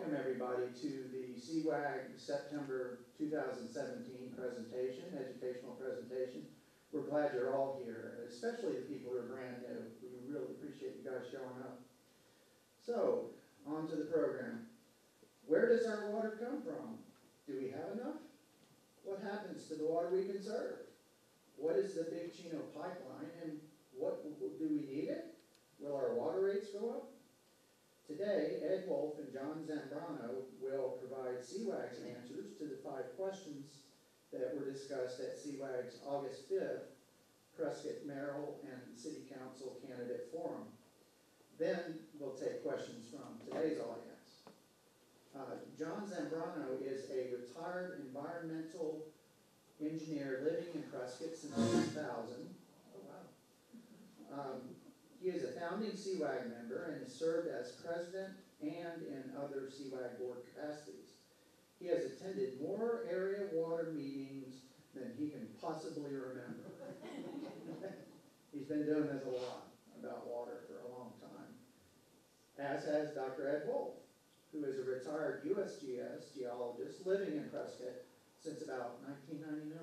welcome everybody to the CWAG September 2017 presentation, educational presentation. We're glad you're all here, especially the people who are brand new. We really appreciate you guys showing up. So, on to the program. Where does our water come from? Do we have enough? What happens to the water we conserve? What is the Big Chino pipeline, and what do we need it? Will our water rates go up? Today, Ed Wolf and John Zambrano will provide CWAG's answers to the 5 questions that were discussed at CWAG's August 5th Prescott, Merrill, and City Council Candidate Forum. Then we'll take questions from today's audience. John Zambrano is a retired environmental engineer living in Prescott since 2000. Oh, wow. He is a founding CWAG member and has served as president and in other CWAG board capacities. He has attended more area water meetings than he can possibly remember. He's been doing this a lot about water for a long time, as has Dr. Ed Wolf, who is a retired USGS geologist living in Prescott since about 1999,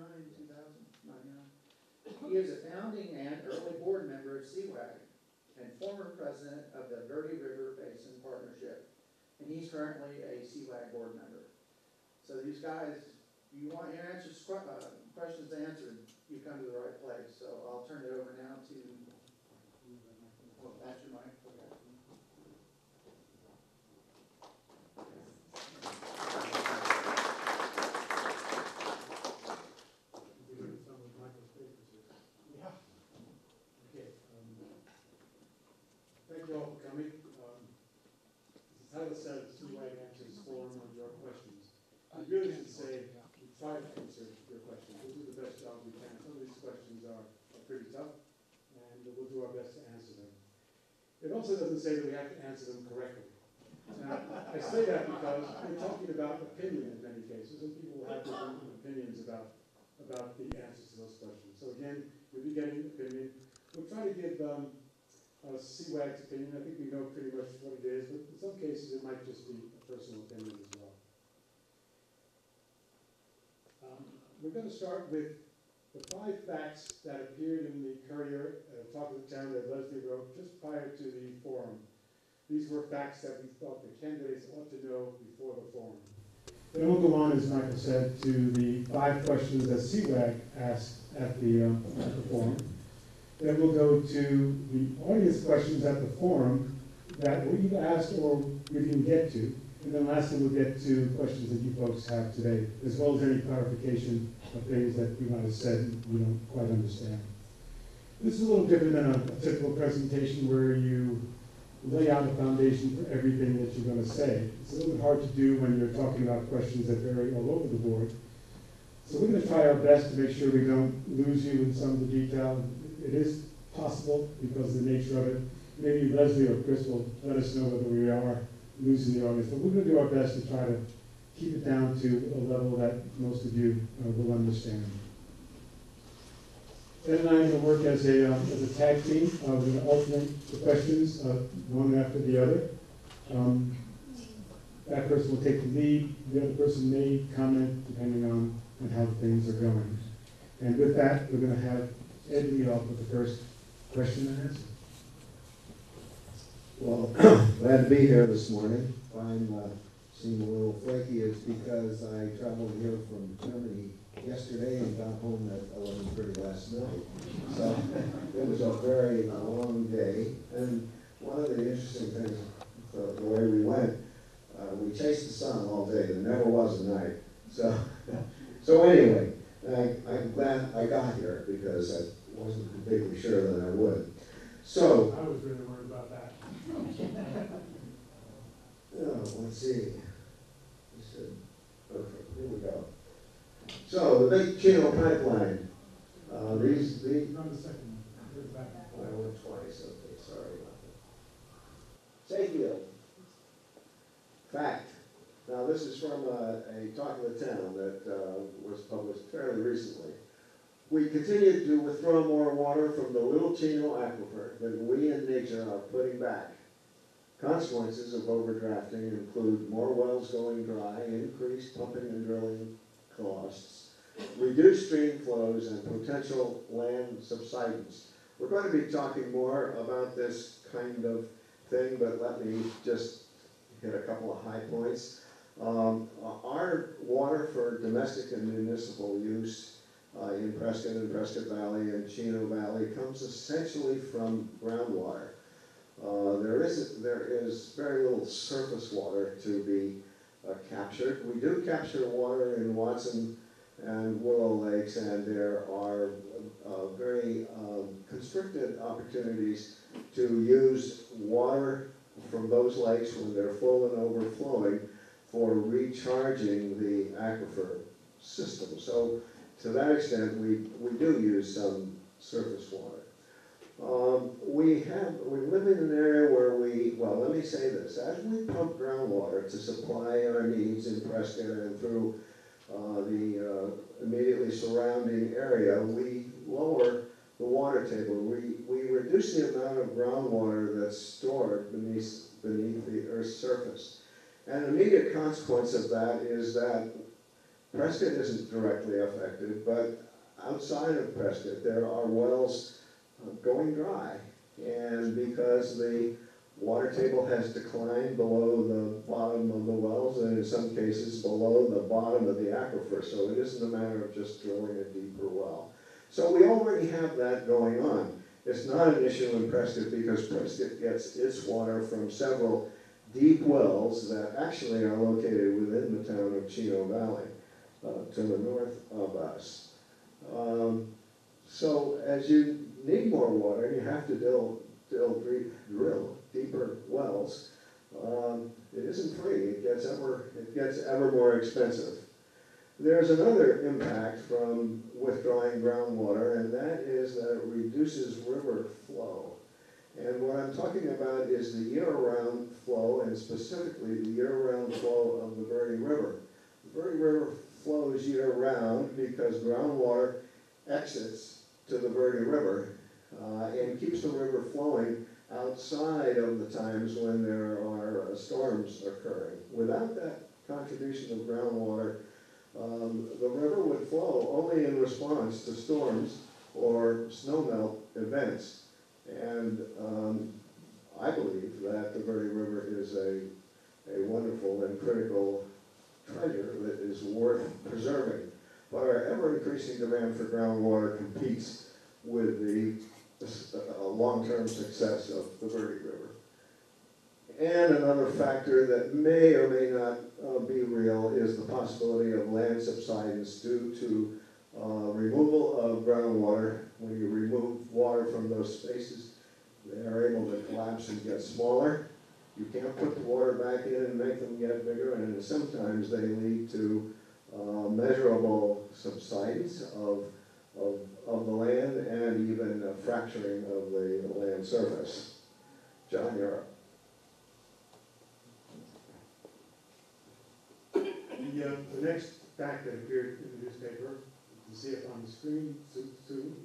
2099. He is a founding and early board member of CWAG and former president of the Verde River Basin Partnership, and he's currently a CWAG board member. So these guys, you want your answers, questions answered, you come to the right place. So I'll turn it over now to, that's your mic, okay. Thank you all for coming. The title said CWAG Answers Forum on Your Questions. We really should say we try to answer your questions. We'll do the best job we can. Some of these questions are pretty tough, and we'll do our best to answer them. It also doesn't say that we have to answer them correctly. Now, I say that because we're talking about opinion in many cases, and people will have different opinions about the answers to those questions. So again, you'll be getting opinion. We'll try to give CWAG's opinion. I think we know pretty much what it is, but in some cases it might just be a personal opinion as well. We're going to start with the 5 facts that appeared in the Courier, Talk of the Town that Leslie wrote just prior to the forum. These were facts that we thought the candidates ought to know before the forum. Then we'll go on, as Michael said, to the 5 questions that CWAG asked at the forum. Then we'll go to the audience questions at the forum that were either asked or we didn't get to. And then lastly, we'll get to questions that you folks have today, as well as any clarification of things that we might have said and we don't quite understand. This is a little different than a typical presentation where you lay out a foundation for everything that you're going to say. It's a little bit hard to do when you're talking about questions that vary all over the board. So we're going to try our best to make sure we don't lose you in some of the detail. It is possible because of the nature of it. Maybe Leslie or Chris will let us know whether we are losing the audience, but we're going to do our best to try to keep it down to a level that most of you will understand. Ed and I are going to work as a tag team. We're going to alternate the questions one after the other. That person will take the lead. The other person may comment depending on how things are going. And with that, we're going to have Ed lead off with the first question and answer. Well, glad to be here this morning. If I'm seem a little flaky, it's because I traveled here from Germany yesterday and got home at 11:30 last night. So it was a very long day. And one of the interesting things, the way we went, we chased the sun all day. There never was a night. So anyway, I'm glad I got here because I wasn't completely sure that I would. So I was really worried about that. Let's see. Okay, here we go. So the Big Chino pipeline. These. Not the second one. I went twice. Okay, sorry about that. Sayfield. Fact. Now this is from a Talk of the Town that was published fairly recently. We continue to withdraw more water from the Little Chino Aquifer than we in nature are putting back. Consequences of overdrafting include more wells going dry, increased pumping and drilling costs, reduced stream flows, and potential land subsidence. We're going to be talking more about this kind of thing, but let me just hit a couple of high points. Our water for domestic and municipal use in Prescott and Prescott Valley and Chino Valley comes essentially from groundwater. There is very little surface water to be captured. We do capture water in Watson and Willow Lakes, and there are very constricted opportunities to use water from those lakes when they're full and overflowing for recharging the aquifer system. So to that extent, we do use some surface water. We live in an area where let me say this, as we pump groundwater to supply our needs in Prescott and through the immediately surrounding area, we lower the water table. We reduce the amount of groundwater that's stored beneath the Earth's surface. And an immediate consequence of that is that Prescott isn't directly affected, but outside of Prescott there are wells going dry. And because the water table has declined below the bottom of the wells, and in some cases below the bottom of the aquifer, so it isn't a matter of just drilling a deeper well. So we already have that going on. It's not an issue in Prescott because Prescott gets its water from several deep wells that actually are located within the town of Chino Valley, to the north of us. So as you need more water, you have to drill deeper wells. It isn't free. It gets ever more expensive. There's another impact from withdrawing groundwater, and that is that it reduces river flow. And what I'm talking about is the year-round flow, and specifically the year-round flow of the Verde River. The Verde River flows year-round because groundwater exits to the Verde River and keeps the river flowing outside of the times when there are storms occurring. Without that contribution of groundwater, the river would flow only in response to storms or snowmelt events. And I believe that the Verde River is a wonderful and critical treasure that is worth preserving. But our ever-increasing demand for groundwater competes with the long-term success of the Verde River. And another factor that may or may not be real is the possibility of land subsidence due to removal of groundwater. When you remove water from those spaces, they are able to collapse and get smaller. You can't put the water back in and make them get bigger, and sometimes they lead to measurable subsidence of the land and even a fracturing of the land surface. John, you're up. The next fact that appeared in the newspaper, you can see it on the screen soon,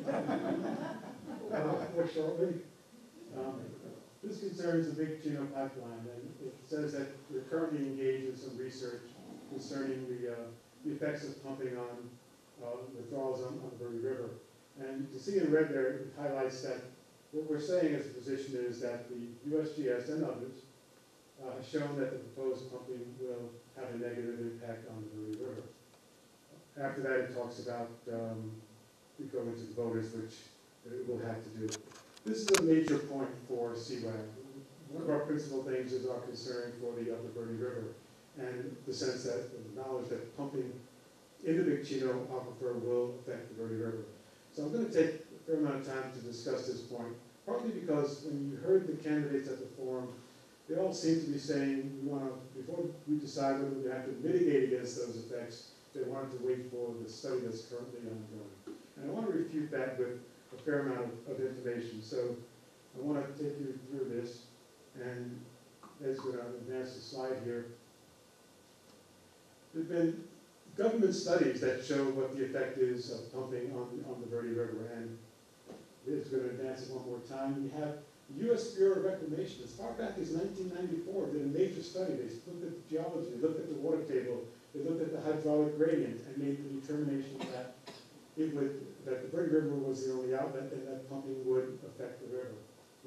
or shortly. This concerns the Big Chino pipeline, and it says that we're currently engaged in some research concerning the effects of pumping on withdrawals on the Verde River. And you see in red there, it highlights that what we're saying as a position is that the USGS and others have shown that the proposed pumping will have a negative impact on the Verde River. After that, it talks about, we go into the voters, which it will have to do. This is a major point for CWAG. One of our principal things is our concern for the upper Verde River, and the sense that, the knowledge that pumping in the Big Chino aquifer will affect the Verde River. So I'm going to take a fair amount of time to discuss this point, partly because when you heard the candidates at the forum, they all seem to be saying, before we decide whether we have to mitigate against those effects, they wanted to wait for the study that's currently ongoing. And I want to refute that with a fair amount of information. So I want to take you through this, and Ed's going to advance the slide here. There have been government studies that show what the effect is of pumping on the Verde River, and Ed's going to advance it one more time. We have The U.S. Bureau of Reclamation, as far back as 1994, did a major study. They looked at geology, they looked at the water table, they looked at the hydraulic gradient, and made the determination that that the Verde River was the only outlet, and that pumping would affect the river.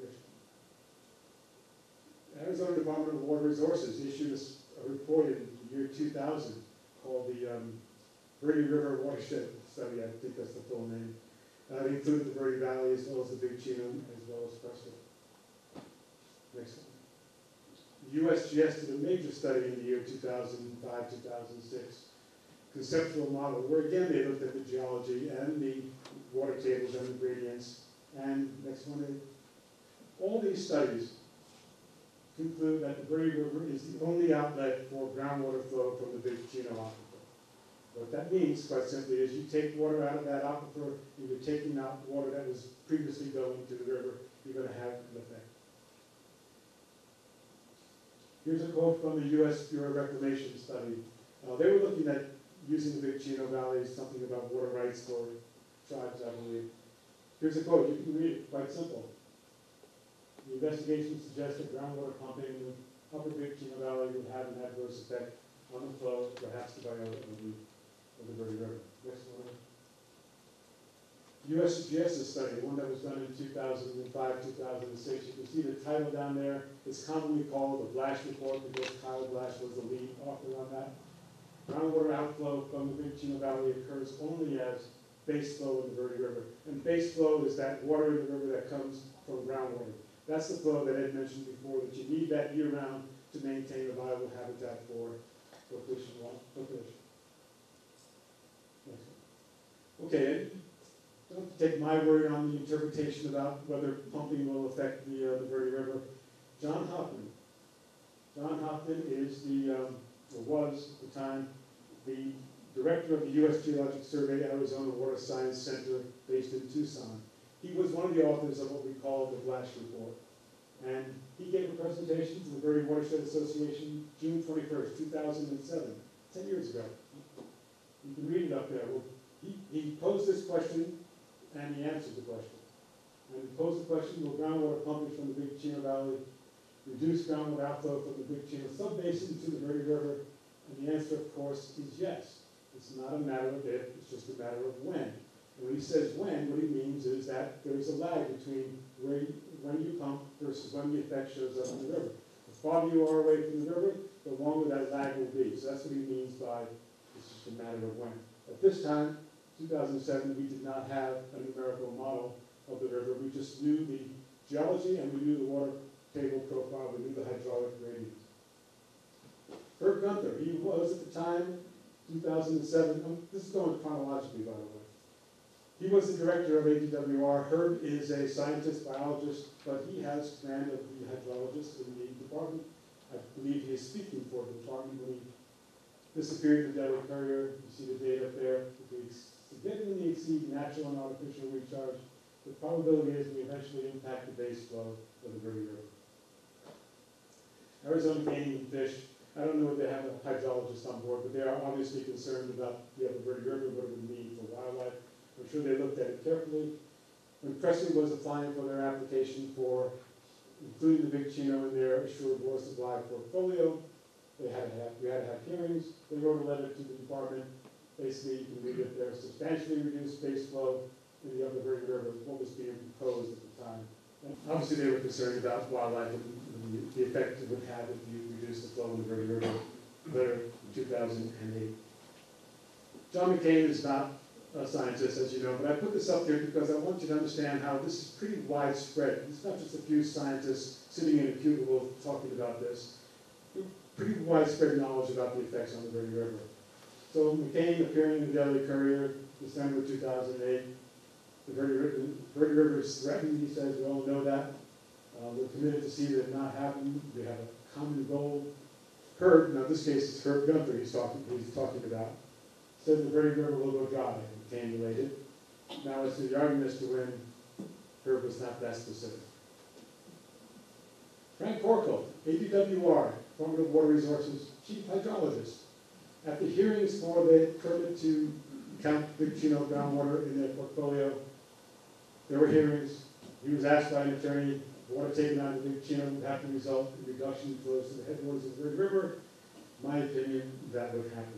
Arizona Department of Water Resources issued a report in the year 2000 called the Verde River Watershed Study. I think that's the full name. It included the Verde Valley as well as the Big Chino as well as Prescott. Next one. The USGS did a major study in the year 2005, 2006, conceptual model, where again they looked at the geology and the water tables and the gradients. And next one, all these studies conclude that the Verde River is the only outlet for groundwater flow from the Big Chino aquifer. What that means, quite simply, is you take water out of that aquifer, and you're taking out water that was previously going to the river, you're going to have an effect. Here's a quote from the U.S. Bureau of Reclamation study. They were looking at using the Big Chino Valley, something about water rights for tribes, I believe. Here's a quote, you can read it, quite simple. The investigation suggests that groundwater pumping in the upper Big Chino Valley would have an adverse effect on the flow, perhaps the biota of the Verde River. Next one. USGS's study, the one that was done in 2005, 2006. You can see the title down there. It's commonly called the Blash Report because Kyle Blash was the lead author on that. Groundwater outflow from the Big Chino Valley occurs only as base flow in the Verde River. And base flow is that water in the river that comes from groundwater. That's the flow that Ed mentioned before, that you need that year-round to maintain a viable habitat for fish and wildlife. Okay, don't take my word on the interpretation about whether pumping will affect the Verde River. John Hoffman. John Hoffman is or was at the time, the director of the U.S. Geologic Survey Arizona Water Science Center based in Tucson. He was one of the authors of what we call the Blash Report. And he gave a presentation to the Verde Watershed Association June 21st, 2007, 10 years ago. You can read it up there. Well, he posed this question, and he answered the question. And he posed the question, will groundwater pumping from the Big Chino Valley reduce groundwater outflow from the Big Chino subbasin to the Verde River? And the answer, of course, is yes. It's not a matter of if, it's just a matter of when. And when he says when, what he means is that there's a lag between when you pump versus when the effect shows up in the river. The farther you are away from the river, the longer that lag will be. So that's what he means by it's just a matter of when. At this time, 2007, we did not have a numerical model of the river. We just knew the geology and we knew the water table profile, we knew the hydraulic gradients. Herb Gunther, he was at the time, 2007, this is going chronologically, by the way. He was the director of ADWR. Herb is a scientist, biologist, but he has command of the hydrologist in the department. I believe he is speaking for the department when he disappeared in the Delaware Courier. You see the data up there. If we significantly exceed natural and artificial recharge, the probability is we eventually impact the base flow of the Verde River. Arizona Game and Fish, I don't know if they have a hydrologist on board, but they are obviously concerned about the Verde River, what it would mean for wildlife. I'm sure they looked at it carefully. When Presley was applying for their application for including the Big Chino in their assured water supply portfolio, we had to have hearings. They wrote a letter to the department. Basically, you can read it there, substantially reduced base flow in the upper Verde River, what was being proposed at the time. And obviously, they were concerned about wildlife and the effect it would have if you reduce the flow in the Verde River. Letter in 2008. John McCain is not a scientist, as you know, but I put this up here because I want you to understand how this is pretty widespread. It's not just a few scientists sitting in a cubicle talking about this. Pretty widespread knowledge about the effects on the Verde River. So McCain, appearing in the Delaware Courier, December 2008, the Verde River is threatened, he says, we all know that. We're committed to see that not happen. We have a common goal. Herb, now in this case it's Herb Gunther he's talking about, said the Verde River will go dry, and McCain related. Now as to the argument as to when, Herb was not that specific. Frank Corkle, ADWR, Department of Water Resources, chief hydrologist. At the hearings for the permit to count Big Chino groundwater in their portfolio, there were hearings. He was asked by an attorney, water taken out of the Big Chino would have to result in reduction in flows to the headwaters of the Red River. My opinion, that would happen.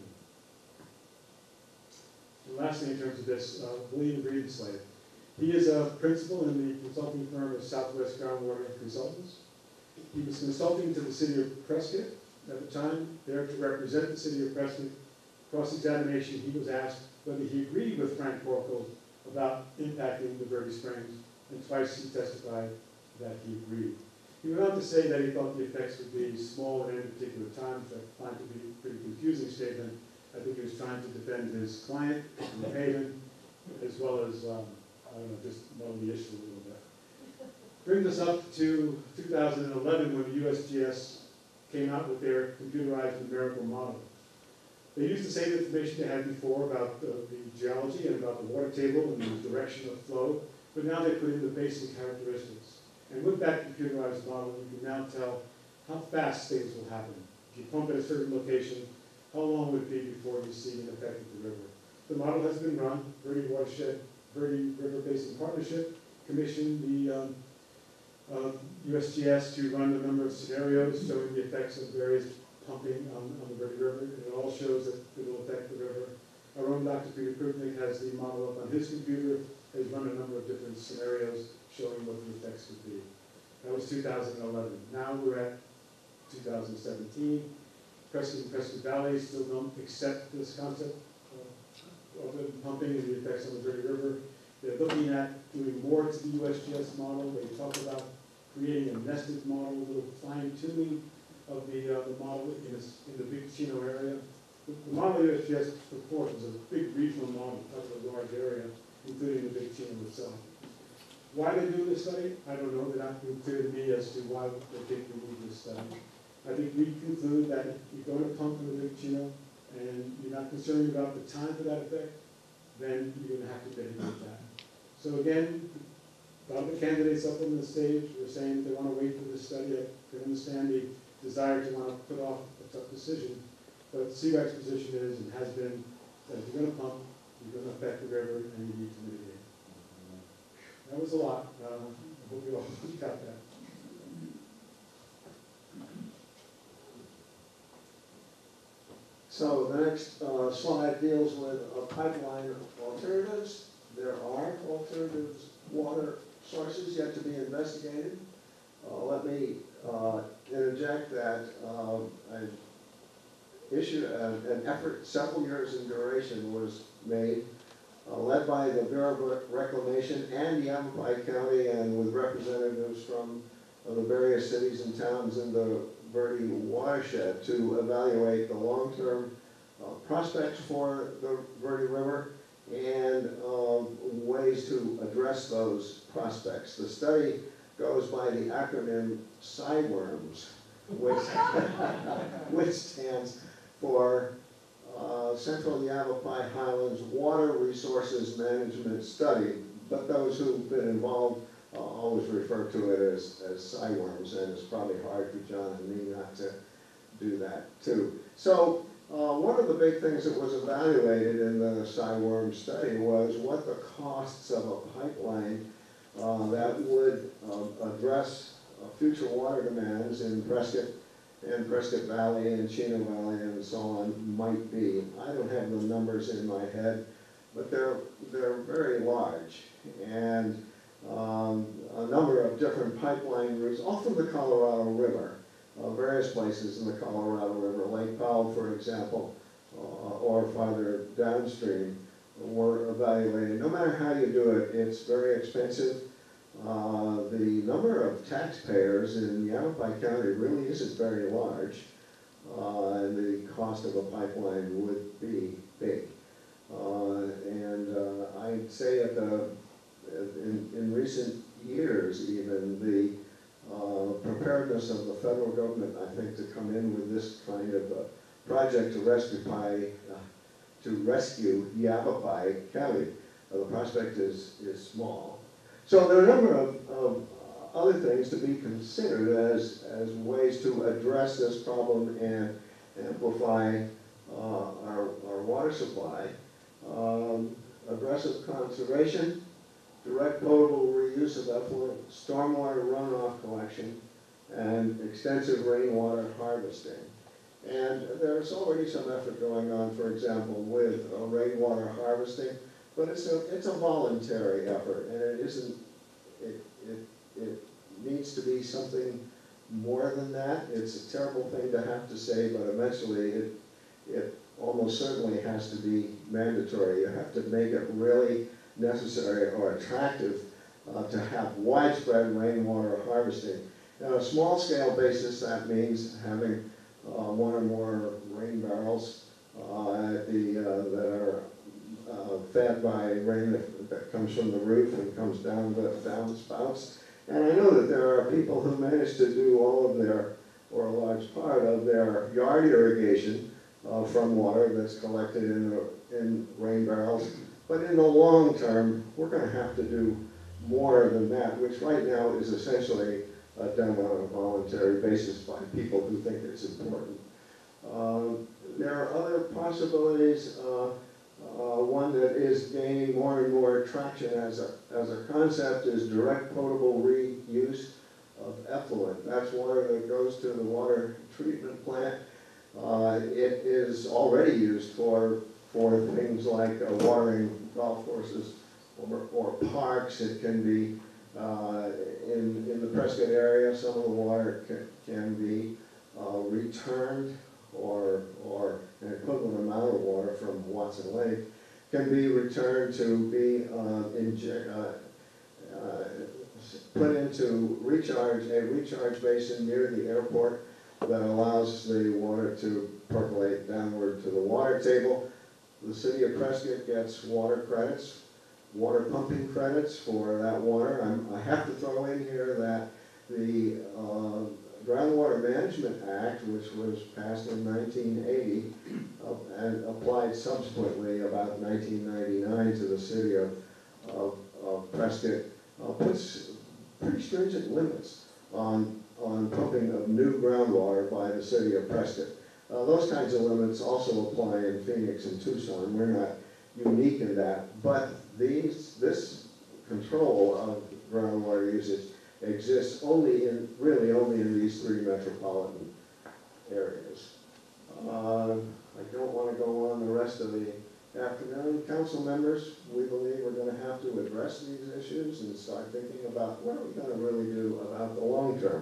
And lastly, in terms of this, William Greenslade. He is a principal in the consulting firm of Southwest Groundwater Consultants. He was consulting to the city of Prescott at the time, there to represent the city of Prescott. Cross-examination, he was asked whether he agreed with Frank Corkle about impacting the Verde Springs, and twice he testified that he agreed. He went on to say that he thought the effects would be small at any particular time, which I find to be a pretty confusing statement. I think he was trying to defend his client, New Haven, as well as, I don't know, just know the issue a little bit. Brings us up to 2011 when the USGS came out with their computerized numerical model. They used the same information they had before about the geology and about the water table and the direction of flow, but now they put in the basic characteristics. And with that computerized model, you can now tell how fast things will happen. If you pump at a certain location, how long would it be before you see an effect of the river? The model has been run. Verde Watershed, Verde River Basin Partnership commissioned the USGS to run a number of scenarios showing the effects of various pumping on the Verde River. It all shows that it will affect the river. Our own Dr. Peter Krupnik has the model up on his computer, has run a number of different scenarios showing what the effects would be. That was 2011. Now we're at 2017. Prescott and Prescott Valley still don't accept this concept of the pumping and the effects on the Verde River. They're looking at doing more to the USGS model. They talk about creating a nested model, a little fine-tuning of the model in the Big Chino area. The model USGS put forth is a big regional model, covering a large area, including the Big Chino itself. Why they do this study, I don't know. They're not being clear to me as to why they think we need this study. I think we conclude that if you're going to pump in the Big Chino and you're not concerned about the time for that effect, then you're going to have to mitigate that. So again, a lot of the candidates up on the stage were saying that they want to wait for this study. I can understand the desire to want to put off a tough decision, but CWAC's position is and has been that if you're going to pump, you're going to affect the river and you need to mitigate. That was a lot. I hope you all got that. So the next slide deals with pipeline alternatives. There are alternative water sources yet to be investigated. Let me interject that an effort several years in duration was made, led by the Bureau of Reclamation and Yavapai County, and with representatives from the various cities and towns in the Verde watershed to evaluate the long-term prospects for the Verde River and ways to address those prospects. The study goes by the acronym CYWRMS, which stands for Central Yavapai Highlands Water Resources Management Study, but those who've been involved always refer to it as CYWRMS, and it's probably hard for John and me not to do that too. So one of the big things that was evaluated in the CYWRMS study was what the costs of a pipeline that would address future water demands in Prescott and Prescott Valley and Chino Valley and so on might be. I don't have the numbers in my head, but they're very large. And a number of different pipeline routes, all from the Colorado River, various places in the Colorado River, Lake Powell, for example, or farther downstream, were evaluated. No matter how you do it, it's very expensive. The number of taxpayers in Yavapai County really isn't very large, and the cost of a pipeline would be big. I'd say in recent years even, the preparedness of the federal government, I think, to come in with this kind of a project to rescue Yavapai County, the prospect is small. So there are a number of other things to be considered as ways to address this problem and amplify our water supply. Aggressive conservation, direct potable reuse of effluent, stormwater runoff collection, and extensive rainwater harvesting. And there's already some effort going on, for example, with rainwater harvesting, but it's a voluntary effort, and it isn't, it needs to be something more than that. It's a terrible thing to have to say, but eventually it almost certainly has to be mandatory. You have to make it really necessary or attractive to have widespread rainwater harvesting. On a small scale basis, that means having one or more rain barrels that are fed by rain that comes from the roof and comes down the downspouts. And I know that there are people who manage to do all of their, or a large part of their yard irrigation from water that's collected in rain barrels. But in the long term, we're going to have to do more than that, which right now is essentially done on a voluntary basis by people who think it's important. There are other possibilities. One that is gaining more and more traction as a concept is direct potable reuse of effluent. That's water that goes to the water treatment plant. It is already used for things like watering golf courses or parks. It can be in the Prescott area. Some of the water can be returned, or an equivalent amount of water from Watson Lake can be returned to be put into a recharge basin near the airport that allows the water to percolate downward to the water table. The city of Prescott gets water credits, water pumping credits for that water. I have to throw in here that the Groundwater Management Act, which was passed in 1980 and applied subsequently about 1999 to the city of Prescott, puts pretty stringent limits on pumping of new groundwater by the city of Prescott. Those kinds of limits also apply in Phoenix and Tucson. We're not unique in that, but this control of groundwater usage exists really only in these three metropolitan areas. I don't want to go on the rest of the afternoon. Council members, we believe we're going to have to address these issues and start thinking about what are we going to really do about the long term.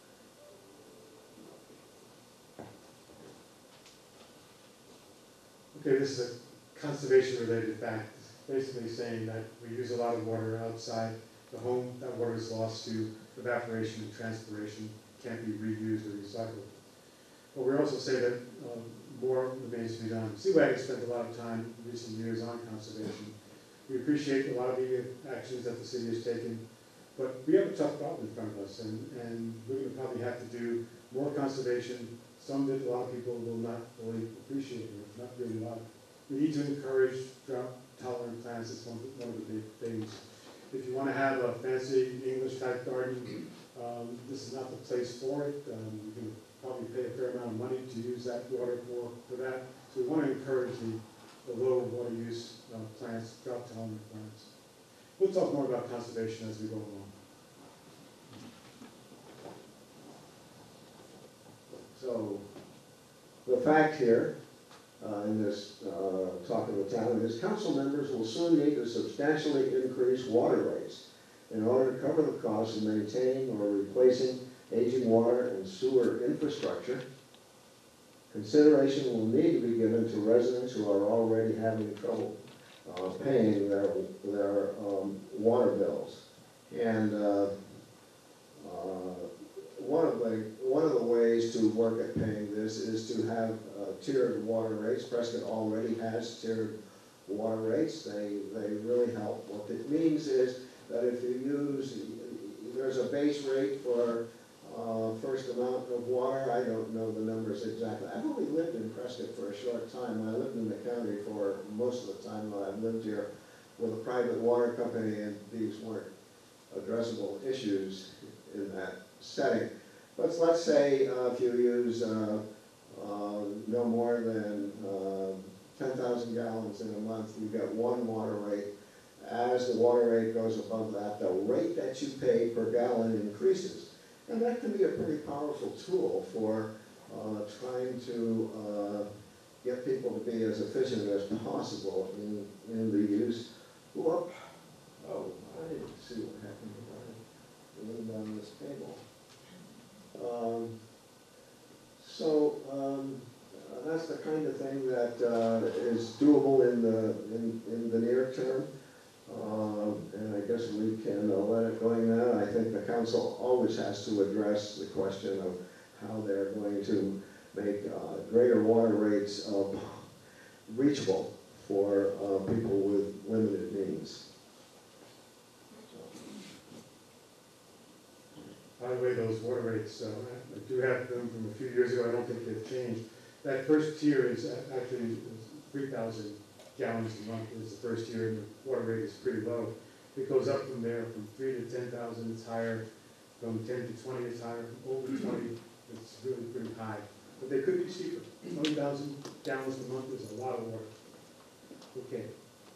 Okay, this is a conservation-related fact, basically saying that we use a lot of water outside the home. That water is lost to evaporation and transpiration, can't be reused or recycled. But we also say that more remains to be done. CWAG has spent a lot of time in recent years on conservation. We appreciate a lot of the actions that the city has taken, but we have a tough problem in front of us, and we're going to probably have to do more conservation. Some that a lot of people will not really appreciate, or not really like. We need to encourage drought-tolerant plants. It's one of the big things. If you want to have a fancy English-type garden, this is not the place for it. You can probably pay a fair amount of money to use that water for that. So we want to encourage the low water use plants, drought-tolerant plants. We'll talk more about conservation as we go along. So the fact here in this talk of the town is council members will soon need to substantially increase water rates in order to cover the cost of maintaining or replacing aging water and sewer infrastructure. Consideration will need to be given to residents who are already having trouble paying their water bills. And one of the ways to work at paying this is to have tiered water rates. Prescott already has tiered water rates. They really help. What it means is that if you use, there's a base rate for first amount of water. I don't know the numbers exactly. I've only lived in Prescott for a short time. I lived in the county for most of the time that I've lived here with a private water company, and these weren't addressable issues in that setting. But let's say if you use no more than 10,000 gallons in a month, you get one water rate, as the water rate goes above that, the rate that you pay per gallon increases. And that can be a pretty powerful tool for trying to get people to be as efficient as possible in the use. Whoop. Oh, I didn't see what happened when I leaned on this table. That's the kind of thing that is doable in the near term. And I guess we can let it go now. I think the council always has to address the question of how they're going to make greater water rates reachable for people with limited means. By the way, those water rates, I do have them from a few years ago. I don't think they've changed. That first tier is actually 3,000 gallons a month is the first tier, and the water rate is pretty low. It goes up from there, from 3 to 10,000, it's higher. From 10 to 20, it's higher. From over 20, it's really pretty high. But they could be cheaper. 20,000 gallons a month is a lot of water. Okay.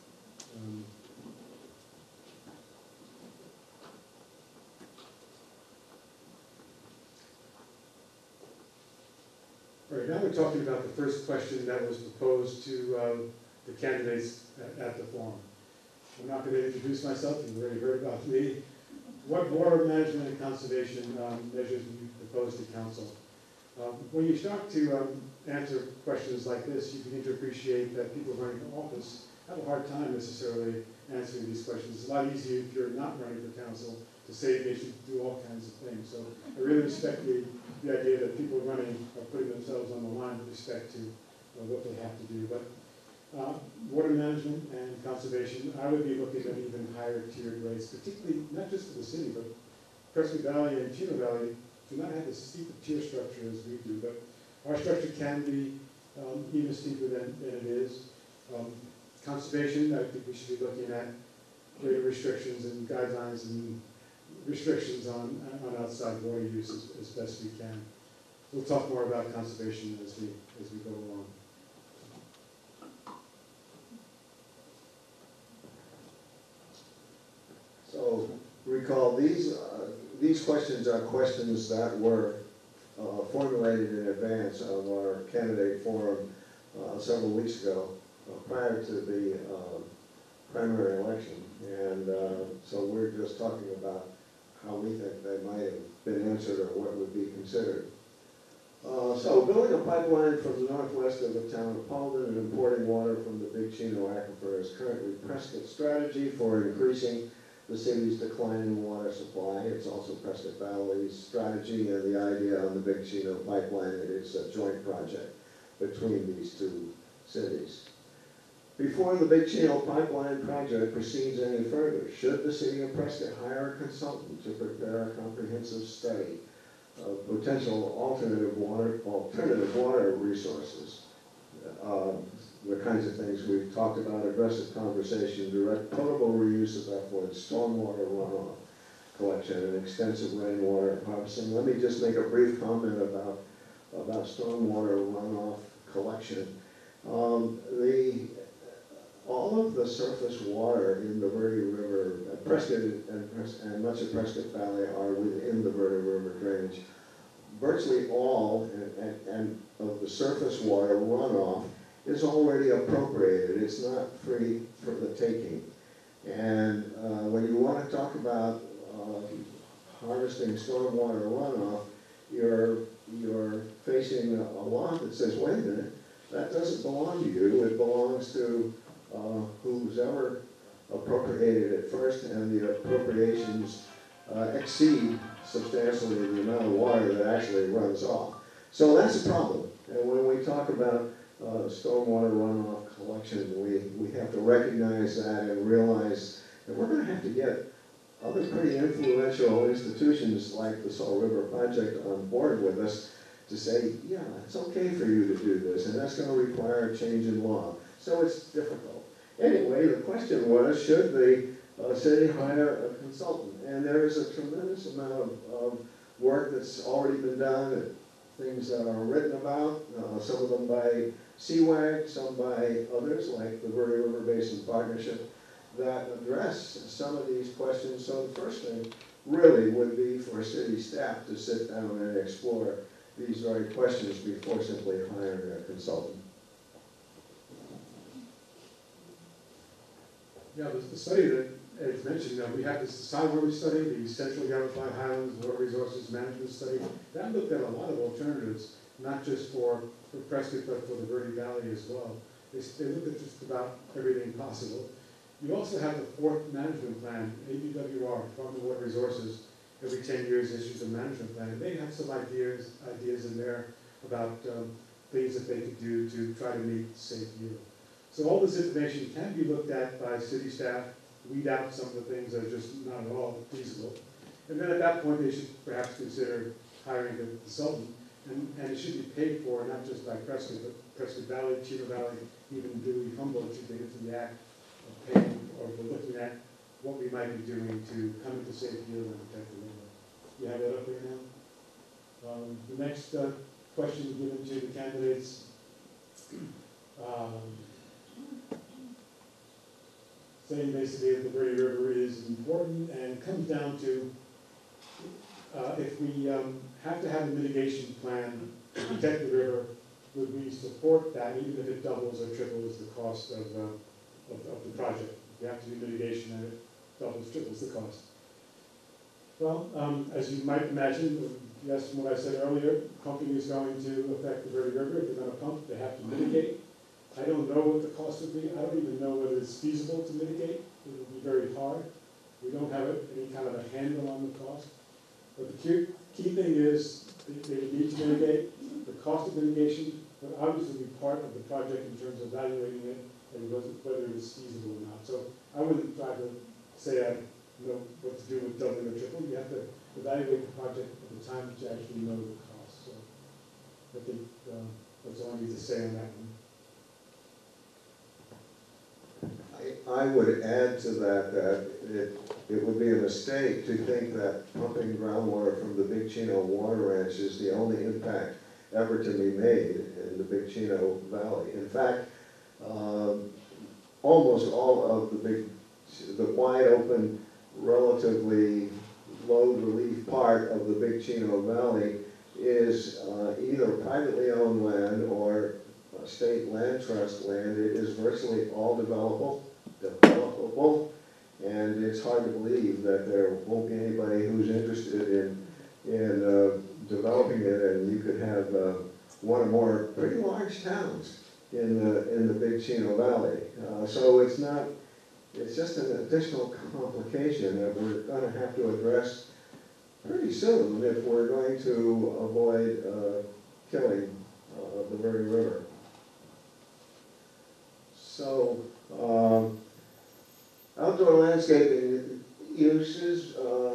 All right, now we're talking about the first question that was proposed to the candidates at the forum. I'm not going to introduce myself, you've already heard about me. What water management and conservation measures do you propose to council? When you start to answer questions like this, you begin to appreciate that people running for office have a hard time necessarily answering these questions. It's a lot easier if you're not running for council to say they should do all kinds of things. So I really respect the idea that people running are putting themselves on the line with respect to what they have to do. But water management and conservation, I would be looking at even higher tiered rates, particularly not just for the city, but Prescott Valley and Chino Valley do not have as steep a tier structure as we do, but our structure can be even steeper than it is. Conservation, I think we should be looking at greater restrictions and guidelines and restrictions on outside water use as best we can. We'll talk more about conservation as we go along. So recall these questions are questions that were formulated in advance of our candidate forum several weeks ago, prior to the primary election. And so we're just talking about how we think they might have been answered or what would be considered. So building a pipeline from the northwest of the town of Paulden and importing water from the Big Chino Aquifer is currently Prescott's strategy for increasing the city's decline in water supply. It's also Prescott Valley's strategy and the idea on the Big Chino pipeline. It is a joint project between these two cities. Before the Big Chino pipeline project proceeds any further, should the city of Prescott hire a consultant to prepare a comprehensive study of potential alternative water resources? The kinds of things we've talked about: aggressive conservation, direct potable reuse of effluent, stormwater runoff collection, and extensive rainwater harvesting. Let me just make a brief comment about stormwater runoff collection. All of the surface water in the Verde River, Prescott and much of Prescott Valley are within the Verde River drainage. Virtually all and of the surface water runoff is already appropriated. It's not free for the taking. And when you want to talk about harvesting stormwater runoff, you're facing a law that says, wait a minute, that doesn't belong to you. It belongs to who's ever appropriated it first, and the appropriations exceed substantially the amount of water that actually runs off. So that's a problem. And when we talk about stormwater runoff collection, we have to recognize that and realize that we're going to have to get other pretty influential institutions like the Salt River Project on board with us to say, yeah, it's okay for you to do this, and that's going to require a change in law. So it's difficult. Anyway, the question was, should the city hire a consultant? And there is a tremendous amount of work that's already been done, things that are written about, some of them by CWAG, some by others, like the Verde River Basin Partnership. that address some of these questions. So the first thing really would be for city staff to sit down and explore these very questions before simply hiring a consultant. Yeah, the study that Ed's mentioned, we have this Cyworm study, the Central Yavapai Highlands Water Resources Management Study. That looked at a lot of alternatives, not just for Prescott, but for the Verde Valley as well. They looked at just about everything possible. You also have the fourth management plan, ABWR, Department of Water Resources, every 10 years issues a management plan. And they have some ideas in there about things that they could do to try to meet safe yield. So all this information can be looked at by city staff, weed out some of the things that are just not at all feasible. And then at that point, they should perhaps consider hiring a consultant. And it should be paid for, not just by Prescott, but Prescott Valley, Chino Valley, even Dewey, Humboldt should get into the act of paying, or we're looking at what we might be doing to come into safe yield and protect the river. You have that up there now? The next question given to the candidates. Saying basically that the Verde River is important, and it comes down to if we have to have a mitigation plan to protect the river, would we support that even if it doubles or triples the cost of the project? If we have to do mitigation and it doubles, triples the cost. Well, as you might imagine, yes, from what I said earlier, pumping is going to affect the Verde River. If they're going to pump, they have to mitigate. I don't know what the cost would be. I don't even know whether it's feasible to mitigate. It would be very hard. We don't have any kind of a handle on the cost. But the key thing is they would need to mitigate the cost of mitigation, but obviously be part of the project in terms of evaluating it and whether it's feasible or not. So I wouldn't try to say I know what to do with doubling or tripling. You have to evaluate the project at the time that you actually know the cost. So I think that's all I need to say on that one. I would add to that it would be a mistake to think that pumping groundwater from the Big Chino Water Ranch is the only impact ever to be made in the Big Chino Valley. In fact, almost all of the wide open, relatively low relief part of the Big Chino Valley is either privately owned land or state land trust land. It is virtually all developable, and it's hard to believe that there won't be anybody who's interested in developing it, and you could have one or more pretty large towns in the Big Chino Valley. So it's just an additional complication that we're going to have to address pretty soon if we're going to avoid killing the Verde River. So, outdoor landscaping uses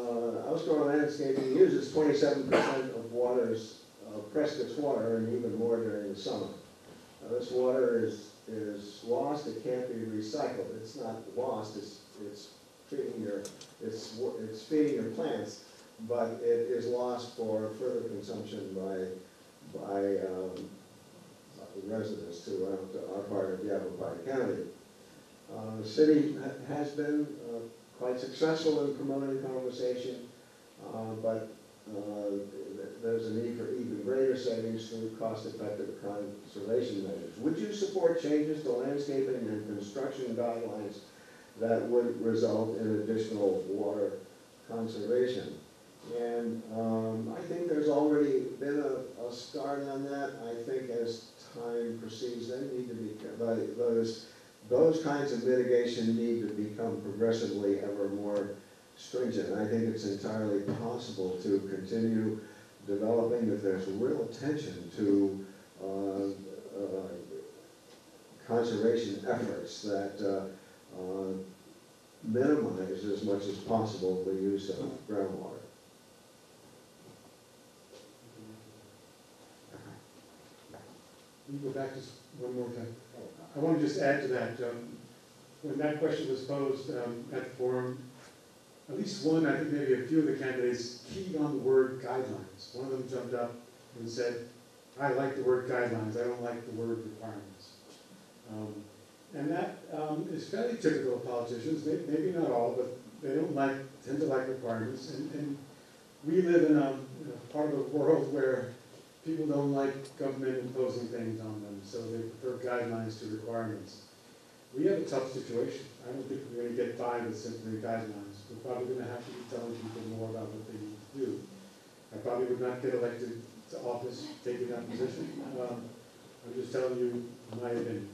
27% of Prescott's water, and even more during the summer. This water is lost. It can't be recycled. It's not lost. It's feeding your plants, but it is lost for further consumption by residents throughout our part of Yavapai County. The city has been quite successful in promoting conservation, but there's a need for even greater savings through cost-effective conservation measures. Would you support changes to landscaping and construction guidelines that would result in additional water conservation? And I think there's already been a start on that. I think as time proceeds, they need to be, those kinds of mitigation need to become progressively ever more stringent. I think it's entirely possible to continue developing if there's real attention to conservation efforts that minimize as much as possible the use of groundwater. Let me go back just one more time. I want to just add to that. When that question was posed at the forum, at least one, I think maybe a few of the candidates keyed on the word guidelines. One of them jumped up and said, I like the word guidelines, I don't like the word requirements. And that is fairly typical of politicians, maybe not all, but they don't tend to like requirements. And we live in a part of the world where people don't like government imposing things on them, so they prefer guidelines to requirements. We have a tough situation. I don't think we're going to get by with simply guidelines. We're probably going to have to be telling people more about what they need to do. I probably would not get elected to office taking that position. I'm just telling you my opinion.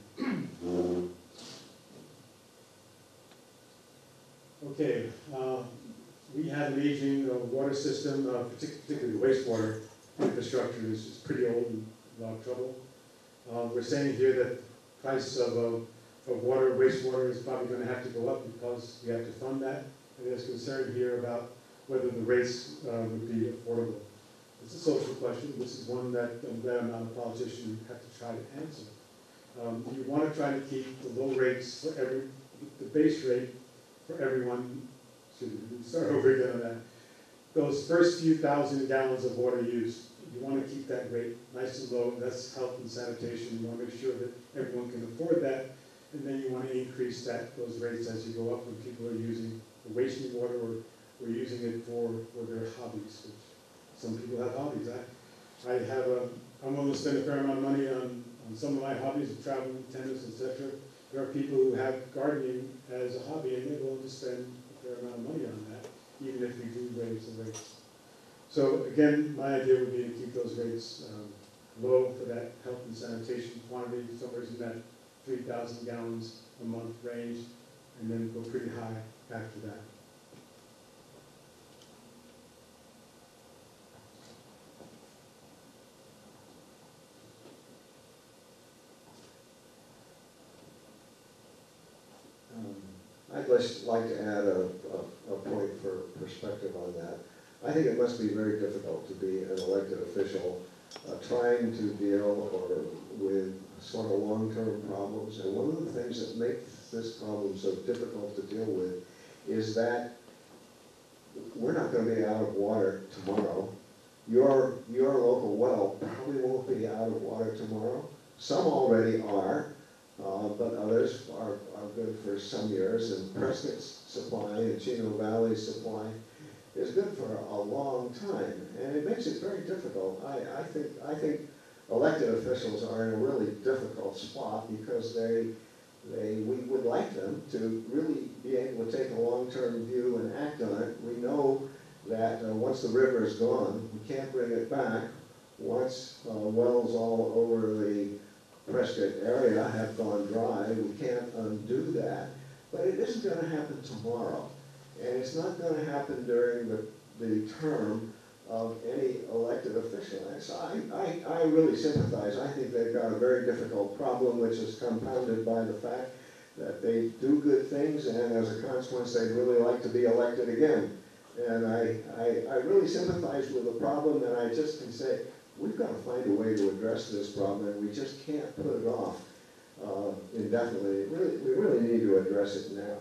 Okay, we have an aging water system, particularly wastewater infrastructure is pretty old and a lot of trouble. We're saying here that price of water, wastewater is probably going to have to go up because we have to fund that. And there's concern here about whether the rates would be affordable. It's a social question. This is one that I'm glad I'm not a politician and have to try to answer. You want to try to keep the low rates for the base rate for everyone. Excuse me, start over again on that. Those first few thousand gallons of water used, you want to keep that rate nice and low. That's health and sanitation. You want to make sure that everyone can afford that. And then you want to increase those rates as you go up when people are wasting water or using it for their hobbies. Which some people have hobbies. I'm willing to spend a fair amount of money on some of my hobbies of traveling, tennis, etc. There are people who have gardening as a hobby and they're willing to spend a fair amount of money on that, even if we do raise the rates. So again, my idea would be to keep those rates low for that health and sanitation quantity, somewhere in that 3,000 gallons a month range, and then go pretty high after that. I'd just like to add a point for perspective on that. I think it must be very difficult to be an elected official trying to deal with sort of long-term problems. And one of the things that makes this problem so difficult to deal with is that we're not going to be out of water tomorrow. Your local well probably won't be out of water tomorrow. Some already are. But others are good for some years, and Prescott's supply and Chino Valley's supply is good for a long time, and it makes it very difficult. I think elected officials are in a really difficult spot because we would like them to really be able to take a long-term view and act on it. We know that once the river is gone, we can't bring it back. Once wells all over the Prescott area have gone dry, we can't undo that, but it isn't going to happen tomorrow, and it's not going to happen during the term of any elected official. And so I really sympathize. I think they've got a very difficult problem, which is compounded by the fact that they do good things, and as a consequence, they'd really like to be elected again. And I really sympathize with the problem, and I just can say, we've got to find a way to address this problem, and we just can't put it off indefinitely. We really need to address it now.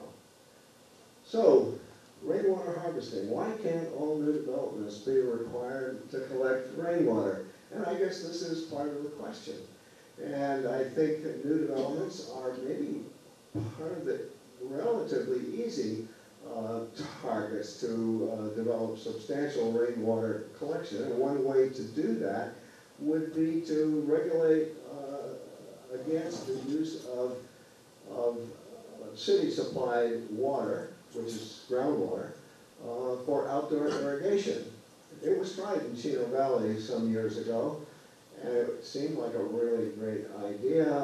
So, rainwater harvesting. Why can't all new developments be required to collect rainwater? And I guess this is part of the question. And I think that new developments are maybe part of the relatively easy targets to develop substantial rainwater collection. And one way to do that would be to regulate against the use of city-supplied water, which is groundwater, for outdoor irrigation. It was tried in Chino Valley some years ago, and it seemed like a really great idea.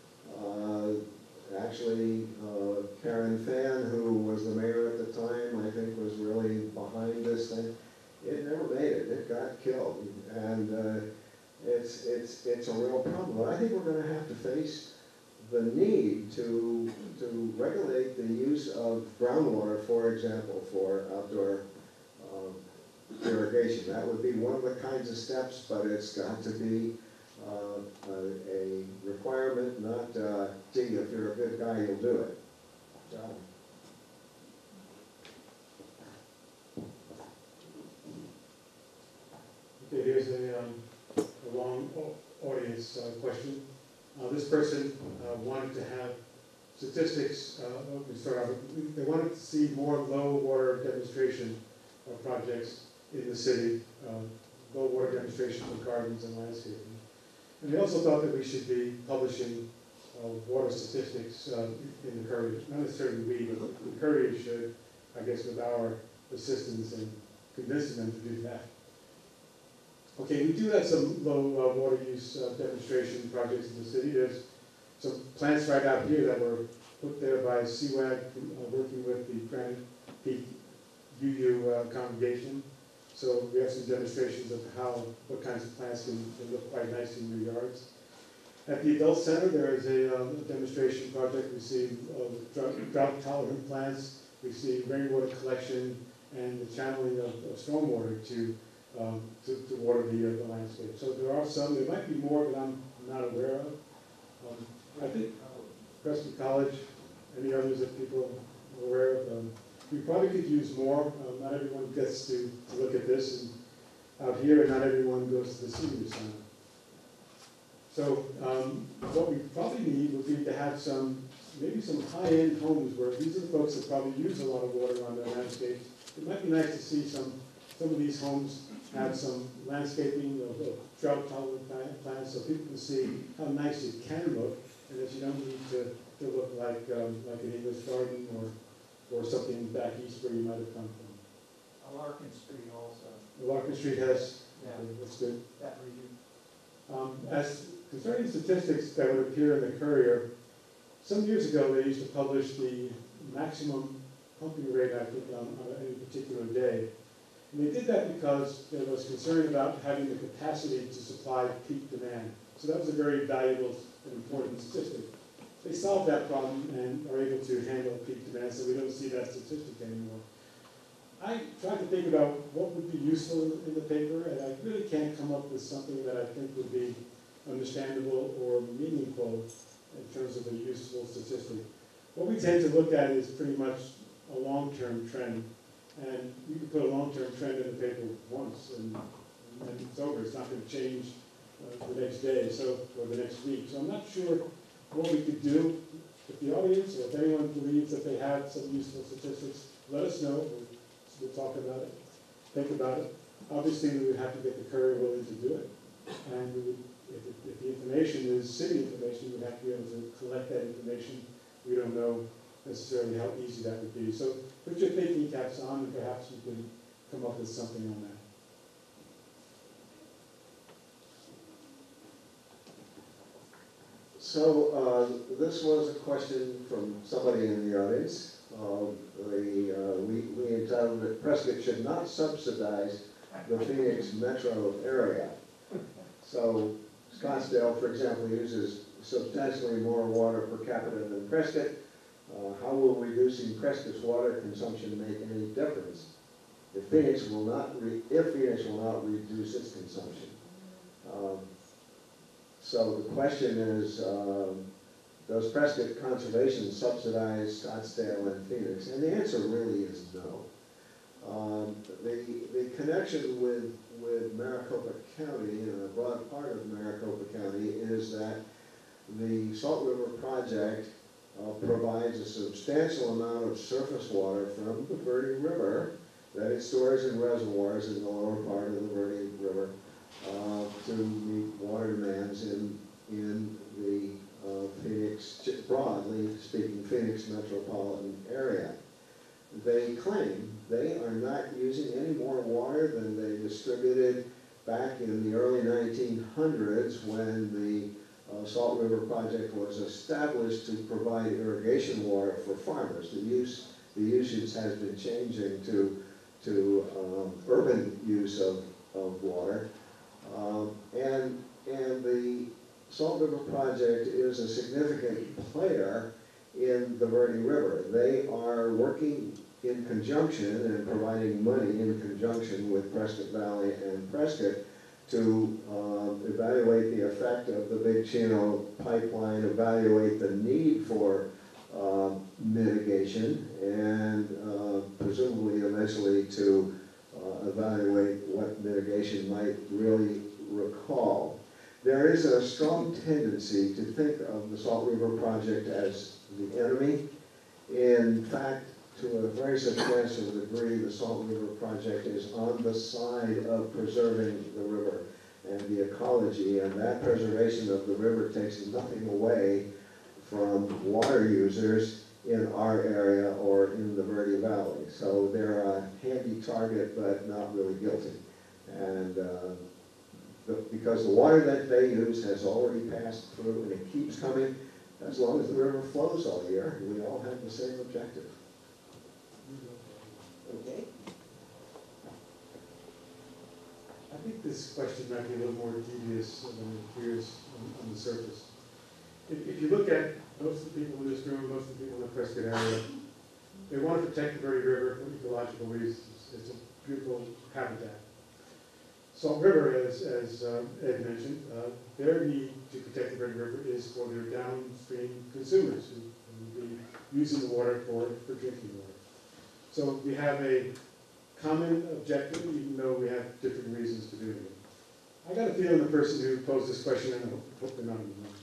Actually, Karen Fan, who was the mayor at the time, I think was really behind this thing. It never made it. It got killed, and it's a real problem. But I think we're going to have to face the need to regulate the use of groundwater, for example, for outdoor irrigation. That would be one of the kinds of steps, but it's got to be a requirement, not, gee, if you're a good guy, you'll do it. Okay, here's a long audience question. This person wanted to have statistics, let me start off, they wanted to see more low water demonstration projects in the city, low water demonstration for gardens and landscaping. And they also thought that we should be publishing water statistics in the Courier, not necessarily we, but the Courier should, I guess, with our assistance and convincing them to do that. Okay, we do have some low water use demonstration projects in the city. There's some plants right out here that were put there by CWAG, working with the Granite Peak UU congregation. So we have some demonstrations of what kinds of plants can look quite nice in your yards. At the Adult Center, there is a demonstration project. We see drought-tolerant plants. We see rainwater collection and the channeling of stormwater to water the landscape. So there are some. There might be more that I'm not aware of. I think Prescott College, any others that people are aware of. We probably could use more. Not everyone gets to look at this, and out here, and not everyone goes to the senior center. So what we probably need would be to have maybe some high-end homes where these are the folks that probably use a lot of water on their landscapes. It might be nice to see some of these homes have some landscaping of drought-tolerant plants, so people can see how nice it can look, and that you don't need to look like an English garden or something back east where you might have come from. Larkin Street also, Larkin Street has, Yeah. that's good. that review. As concerning statistics that would appear in the Courier, some years ago they used to publish the maximum pumping rate, I think, on any particular day. And they did that because there was concern about having the capacity to supply peak demand. So that was a very valuable and important statistic. They solved that problem and are able to handle peak demand, so we don't see that statistic anymore. I tried to think about what would be useful in the paper, and I really can't come up with something that I think would be understandable or meaningful in terms of a useful statistic. What we tend to look at is pretty much a long-term trend, and you can put a long-term trend in the paper once, and it's over. It's not going to change the next day, or the next week. So I'm not sure what we could do. If the audience, or if anyone believes that they have some useful statistics, let us know. We'll talk about it, think about it. Obviously, we would have to get the Courier willing to do it. And we would, if the information is city information, we would have to be able to collect that information. We don't know necessarily how easy that would be. So put your thinking caps on, and perhaps you can come up with something on that. So this was a question from somebody in the audience. We entitled it, Prescott should not subsidize the Phoenix metro area. So Scottsdale, for example, uses substantially more water per capita than Prescott. How will reducing Prescott's water consumption make any difference if Phoenix will not reduce its consumption? So the question is, does Prescott Conservation subsidize Scottsdale and Phoenix? And the answer really is no. The connection with Maricopa County, and a broad part of Maricopa County, is that the Salt River Project provides a substantial amount of surface water from the Verde River that it stores in reservoirs in the lower part of the Verde River to meet water demands in the Phoenix, broadly speaking, Phoenix metropolitan area. They claim they are not using any more water than they distributed back in the early 1900s when the Salt River Project was established to provide irrigation water for farmers. The usage has been changing to urban use of water, and the Salt River Project is a significant player in the Verde River. They are working in conjunction and providing money in conjunction with Prescott Valley and Prescott to evaluate the effect of the Big Chino pipeline, evaluate the need for mitigation, and presumably eventually to evaluate what mitigation might really recall. There is a strong tendency to think of the Salt River Project as the enemy. In fact, to a very substantial degree, the Salt River Project is on the side of preserving the river and the ecology, and that preservation of the river takes nothing away from water users in our area or in the Verde Valley. So they're a handy target, but not really guilty. And because the water that they use has already passed through and it keeps coming, as long as the river flows all year, we all have the same objective. Okay? I think this question might be a little more devious than it appears on the surface. If you look at most of the people in this room, most of the people in the Prescott area, they want to protect the Verde River for ecological reasons. It's a beautiful habitat. Salt River, as Ed mentioned, their need to protect the Verde River is for their downstream consumers who will be using the water for drinking water. So we have a common objective, even though we have different reasons to do it. I got a feeling the person who posed this question, and I hope they're not in the room.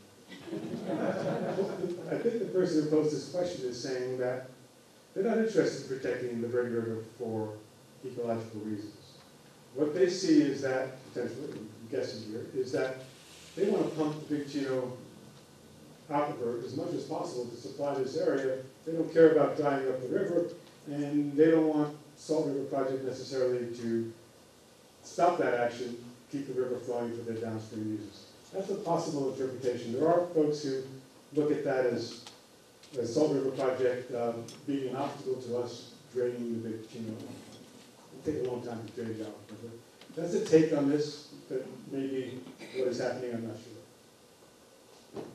I think the person who posed this question is saying that they're not interested in protecting the Verde River for ecological reasons. What they see is that, potentially, I'm guessing here, is that they want to pump the Big Chino aquifer as much as possible to supply this area. They don't care about drying up the river, and they don't want Salt River Project necessarily to stop that action, keep the river flowing for their downstream users. That's a possible interpretation. There are folks who look at that as Salt River Project being an obstacle to us draining the Big Chino. It'll take a long time to drain it out. That's a take on this, that maybe what is happening, I'm not sure.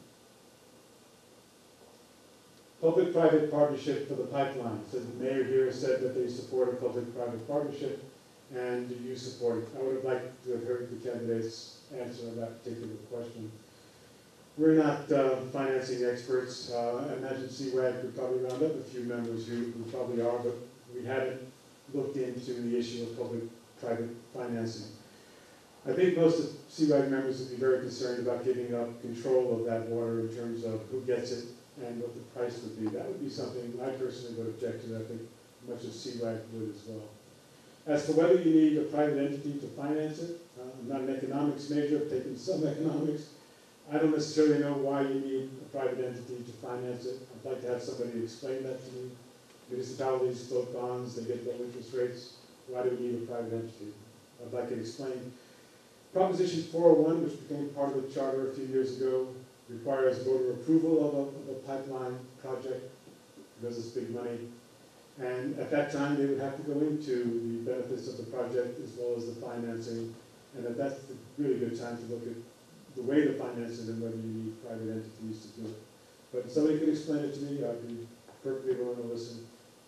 Public-private partnership for the pipeline. So the mayor here said that they support a public-private partnership, and do you support it? I would have liked to have heard the candidates answer that particular question. We're not financing experts. I imagine CWAG could probably round up a few members who probably are, but we haven't looked into the issue of public-private financing. I think most of CWAG members would be very concerned about giving up control of that water in terms of who gets it and what the price would be. That would be something I personally would object to. I think much as CWAG would as well. As to whether you need a private entity to finance it, I'm not an economics major, I've taken some economics. I don't necessarily know why you need a private entity to finance it. I'd like to have somebody explain that to me. Municipalities float bonds, they get low interest rates. Why do we need a private entity? I'd like it explained. Proposition 401, which became part of the charter a few years ago, requires voter approval of a pipeline project because it's big money. And at that time, they would have to go into the benefits of the project as well as the financing. And that's a really good time to look at the way to finance it and whether you need private entities to do it. But if somebody could explain it to me, I'd be perfectly willing to listen.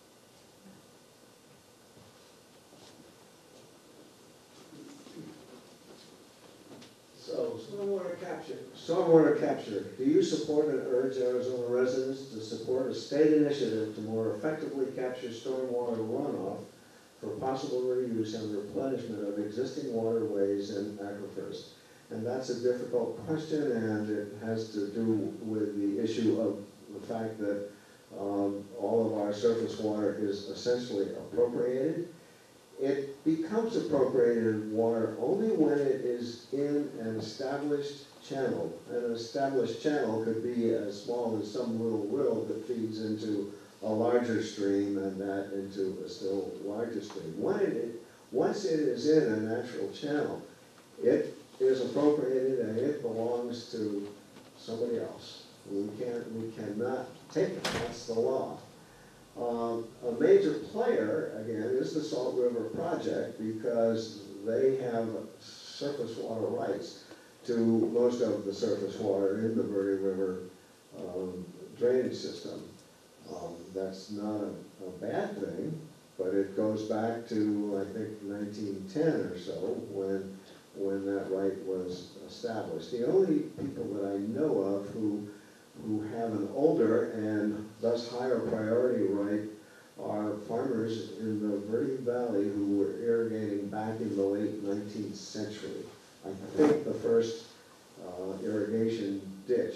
So, stormwater capture. Do you support and urge Arizona residents to support a state initiative to more effectively capture stormwater runoff for possible reuse and replenishment of existing waterways and aquifers? And that's a difficult question, and it has to do with the issue of the fact that all of our surface water is essentially appropriated. It becomes appropriated water only when it is in an established channel. An established channel could be as small as some little rill that feeds into a larger stream and that into a still larger stream. Once it is in a natural channel, it is appropriated and it belongs to somebody else. We cannot take it. That's the law. A major player, again, is the Salt River Project because they have surface water rights to most of the surface water in the Verde River drainage system. That's not a bad thing, but it goes back to, I think, 1910 or so when that right was established. The only people that I know of who have an older and thus higher priority right are farmers in the Verde Valley who were irrigating back in the late 19th century. I think the first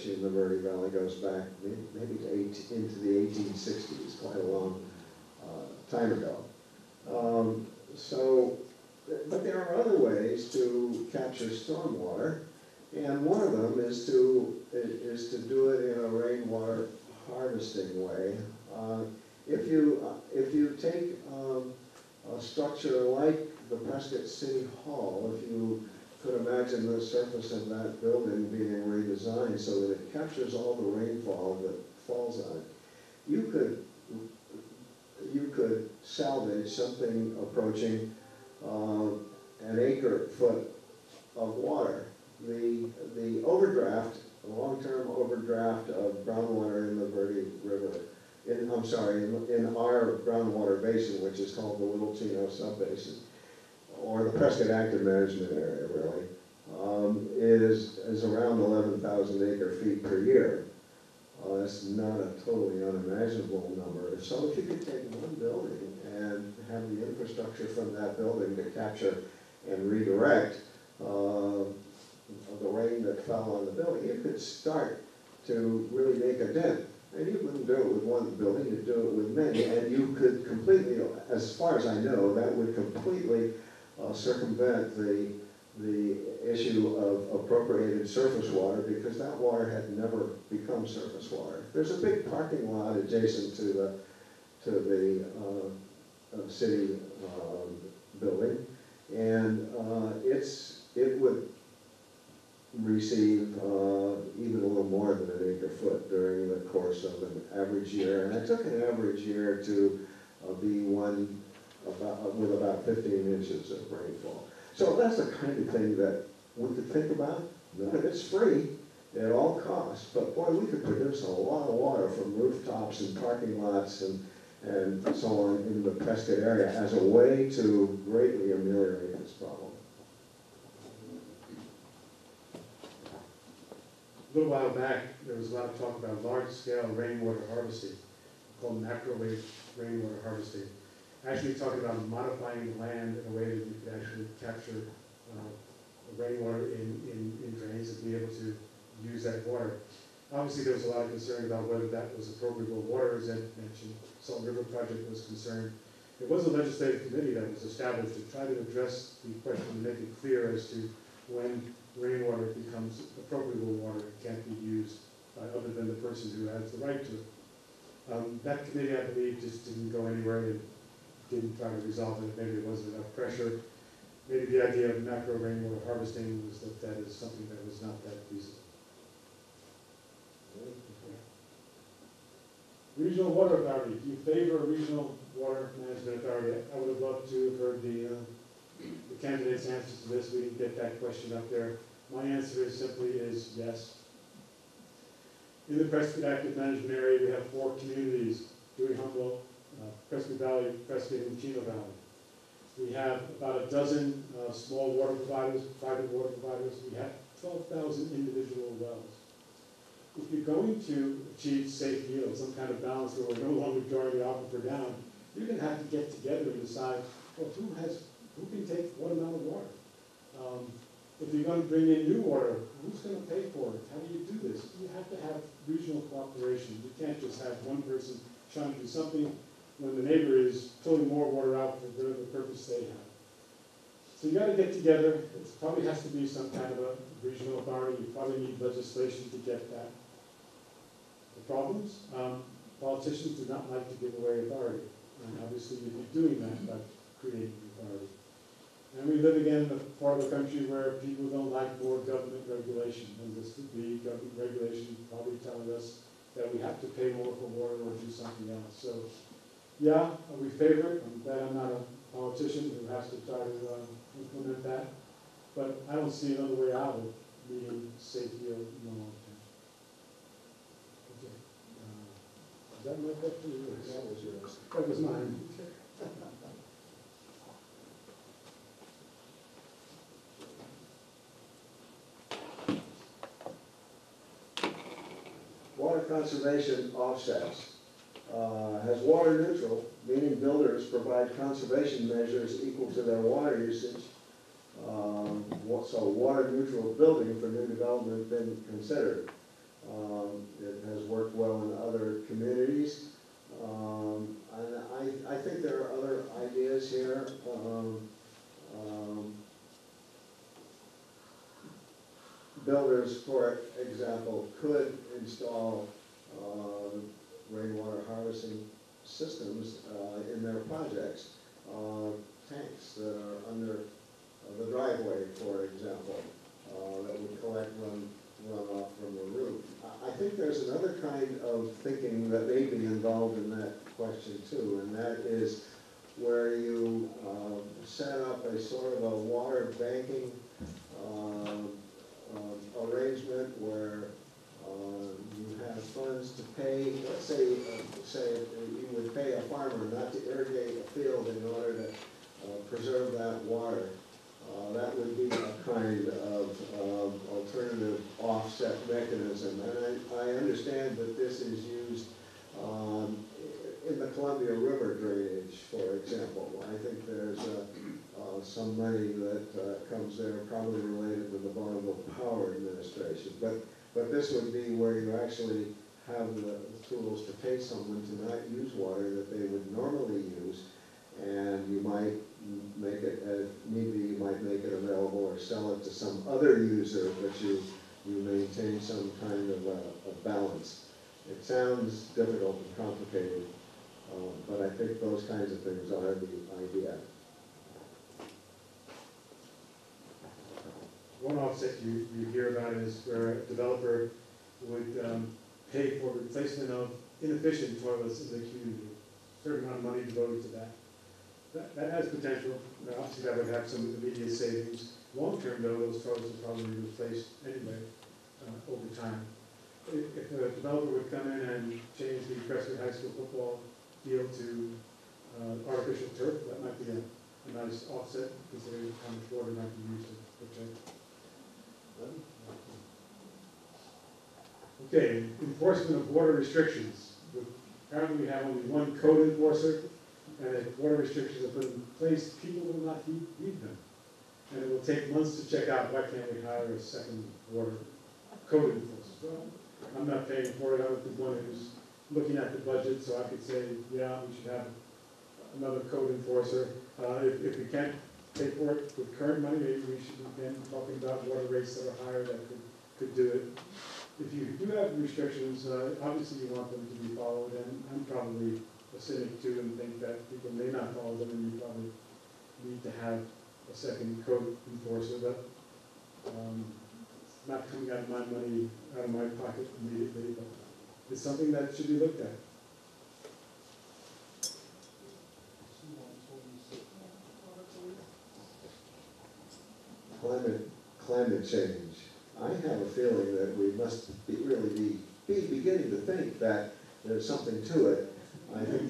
which in the Verde Valley goes back maybe into the 1860s, quite a long time ago. But there are other ways to capture stormwater, and one of them is to do it in a rainwater harvesting way. If you take a structure like the Prescott City Hall, if you could imagine the surface of that building being redesigned so that it captures all the rainfall that falls on it, you could salvage something approaching an acre-foot of water. The overdraft, long-term overdraft of groundwater in the Verde River, in our groundwater basin, which is called the Little Chino Subbasin, or the Prescott Active Management Area, really, is around 11,000 acre-feet per year. That's not a totally unimaginable number. So if you could take one building and have the infrastructure from that building to capture and redirect the rain that fell on the building, you could start to really make a dent. And you wouldn't do it with one building, you'd do it with many, and you could completely, as far as I know, that would completely circumvent the issue of appropriated surface water, because that water had never become surface water. There's a big parking lot adjacent to the city building, and it would receive even a little more than an acre-foot during the course of an average year. And I took an average year to be one with about 15 inches of rainfall. So that's the kind of thing that we could think about. None of it's free at all costs, but boy, we could produce a lot of water from rooftops and parking lots and so on in the Prescott area as a way to greatly ameliorate this problem. A little while back, there was a lot of talk about large-scale rainwater harvesting, called microwave rainwater harvesting. Actually talking about modifying the land in a way that you could actually capture rainwater in drains and be able to use that water. Obviously, there was a lot of concern about whether that was appropriate water, as Ed mentioned. Salt River Project was concerned. There was a legislative committee that was established to try to address the question and make it clear as to when rainwater becomes appropriate water, it can't be used by other than the person who has the right to it. That committee, I believe, just didn't go anywhere. It didn't try to resolve it. Maybe there wasn't enough pressure. Maybe the idea of macro rainwater harvesting was looked at as something that was not that feasible. Regional Water Authority. Do you favor a regional water management authority? I would have loved to have heard the candidates' answers to this. We didn't get that question up there. My answer simply is yes. In the Prescott Active Management Area, we have 4 communities: Dewey Humboldt, Prescott Valley, Prescott, and Chino Valley. We have about a dozen small water providers, private water providers. We have 12,000 individual wells. If you're going to achieve safe yield, some kind of balance where we're no longer drawing the aquifer down, you're going to have to get together and decide, well, who can take what amount of water? If you're going to bring in new water, who's going to pay for it? How do you do this? You have to have regional cooperation. You can't just have one person trying to do something when the neighbor is pulling more water out for whatever purpose they have. So you got to get together. It probably has to be some kind of a regional authority. You probably need legislation to get that. The problems? Politicians do not like to give away authority. And obviously you'd be doing that by creating authority. And we live again in a part of the country where people don't like more government regulation. And this would be government regulation probably telling us that we have to pay more for water or do something else. So yeah, we favor it. I'm glad I'm not a politician who has to try to implement that. But I don't see another way out of meeting safe yield in the long term. Okay. Is that my question? That was yours. That was mine. Water conservation offsets. Has water neutral, meaning builders provide conservation measures equal to their water usage. So water neutral building for new development been considered. It has worked well in other communities. And I think there are other ideas here. Builders, for example, could install rainwater harvesting systems in their projects. Tanks that are under the driveway, for example, that would collect runoff from the roof. I think there's another kind of thinking that may be involved in that question too, and that is where you set up a sort of a water banking arrangement where you have funds to pay, let's say you would pay a farmer not to irrigate a field in order to preserve that water. That would be a kind of alternative offset mechanism. And I understand that this is used in the Columbia River drainage, for example. I think there's some money that comes there probably related to the Bonneville Power Administration. But this would be where you actually have the tools to pay someone to not use water that they would normally use, and you might make it, maybe you might make it available or sell it to some other user, but you maintain some kind of a balance. It sounds difficult and complicated, but I think those kinds of things are the idea. One offset you hear about is where a developer would pay for replacement of inefficient toilets in the community. Certain amount of money devoted to that. That has potential. Now, obviously, that would have some immediate savings. Long term, though, those toilets would probably be replaced anyway over time. If a developer would come in and change the Prescott High School football field to artificial turf, that might be a nice offset, considering how much water might be used to protect. Okay, enforcement of water restrictions. Currently, we have only one code enforcer, and if water restrictions are put in place, people will not heed them. And it will take months to check out, why can't we hire a second water code enforcer? Well, I'm not paying for it. I was the one who's looking at the budget, so I could say, yeah, we should have another code enforcer. If we can't pay for it with current money, maybe we should begin talking about water rates that are higher that could do it. If you do have restrictions, obviously you want them to be followed, and I'm probably a cynic too and think that people may not follow them, and you probably need to have a second code enforcer, but it's not coming out of my money, out of my pocket immediately, but it's something that should be looked at. Climate change. I have a feeling that we must really be beginning to think that there's something to it. I think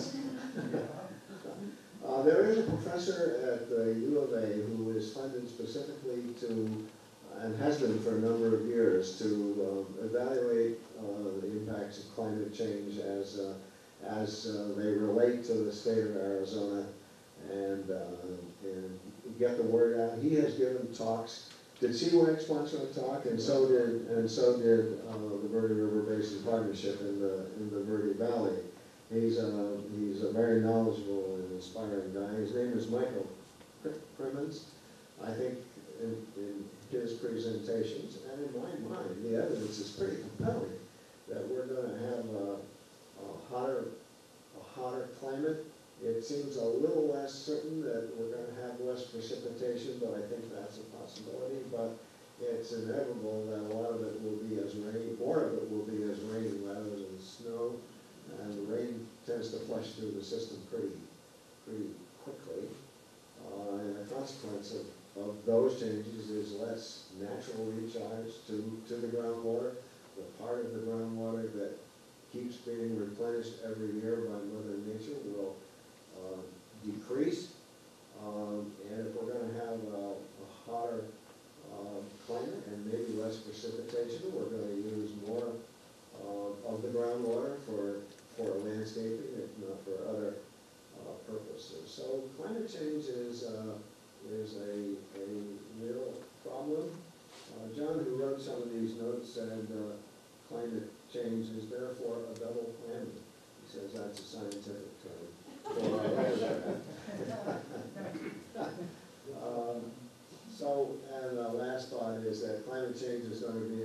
there is a professor at the U of A who is funded specifically to, and has been for a number of years, to evaluate the impacts of climate change as they relate to the state of Arizona, and get the word out. He has given talks. Did CWAG sponsor a talk? And so did the Verde River Basin Partnership in the Verde Valley. He's a very knowledgeable and inspiring guy. His name is Michael Crimmins. I think in his presentations and in my mind, the evidence is pretty compelling that we're going to have a hotter climate. It seems a little less certain that we're going to have less precipitation, but I think that's a possibility. But it's inevitable that a lot of it will be as rain, more of it will be as rain rather than snow. And the rain tends to flush through the system pretty quickly. And the consequence of those changes is less natural recharge to the groundwater. The part of the groundwater that keeps being replenished every year by Mother Nature will decrease, and if we're going to have a hotter climate and maybe less precipitation, we're going to use more of the groundwater for landscaping, if not for other purposes. So climate change is a real problem. John, who wrote some of these notes, said climate change is therefore a double whammy. He says that's a scientific term. For our weather. So, and the last thought is that climate change is going to be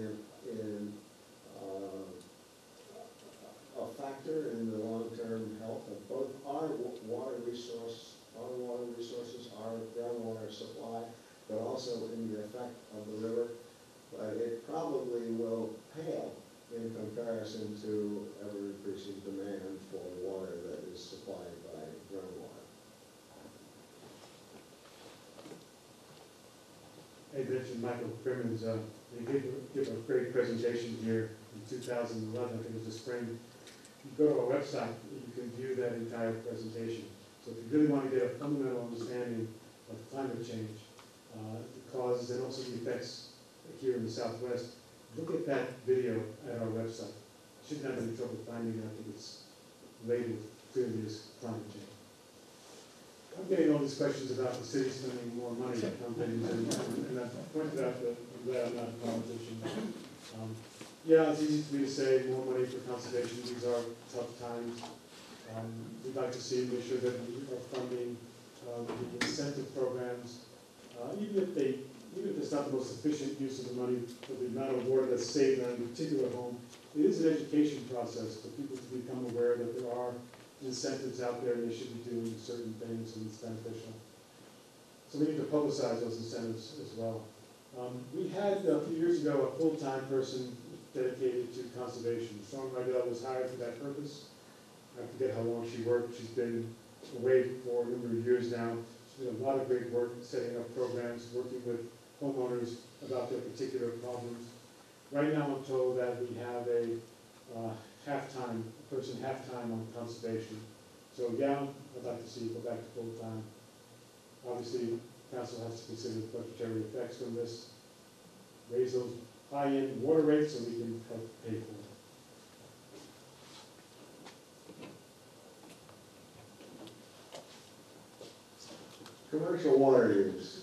a factor in the long-term health of both our water resources, our groundwater supply, but also in the effect of the river. But it probably will pale in comparison to ever-increasing demand for water that is supplied by groundwater. I mentioned Michael Crimmins, he gave a great presentation here in 2011, I think it was the spring. You go to our website, you can view that entire presentation. So if you really want to get a fundamental understanding of climate change, the causes and also the effects here in the Southwest, look at that video at our website. Shouldn't have any trouble finding it. I think it's labeled clearly as climate change. I'm getting all these questions about the city spending more money on things, and I've pointed out that I'm glad I'm not a politician. Yeah, it's easy for me to say more money for conservation. These are tough times. We'd like to see, make sure that we are funding the incentive programs, even if it's not the most efficient use of the money for the amount of water that's saved on a particular home. It is an education process for people to become aware that there are incentives out there and they should be doing certain things and it's beneficial. So we need to publicize those incentives as well. We had a few years ago a full-time person dedicated to conservation. Sean Rydell was hired for that purpose. I forget how long she worked. She's been away for a number of years now. She's done a lot of great work setting up programs, working with homeowners about their particular problems. Right now I'm told that we have a person half-time on conservation. So yeah, I'd like to see it go back to full-time. Obviously, council has to consider the budgetary effects from this, raise those high-end water rates so we can help pay for it. Commercial water use.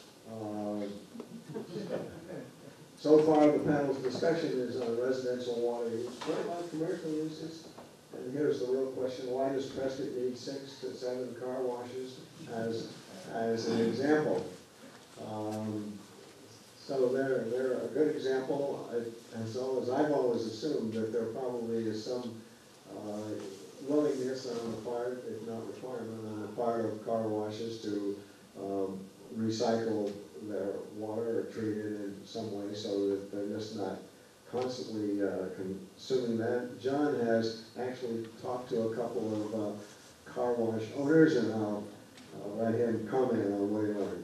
So far, the panel's discussion is on residential water use. What about commercial uses? And here's the real question: why does Prescott need 6 to 7 car washes as an example? So they're a good example, and so as I've always assumed that there probably is some willingness on the part, if not requirement, on the part of car washes to recycle their water or treat it in some way so that they're just not constantly consuming that. John has actually talked to a couple of car wash owners, and I'll let him comment on what he learned.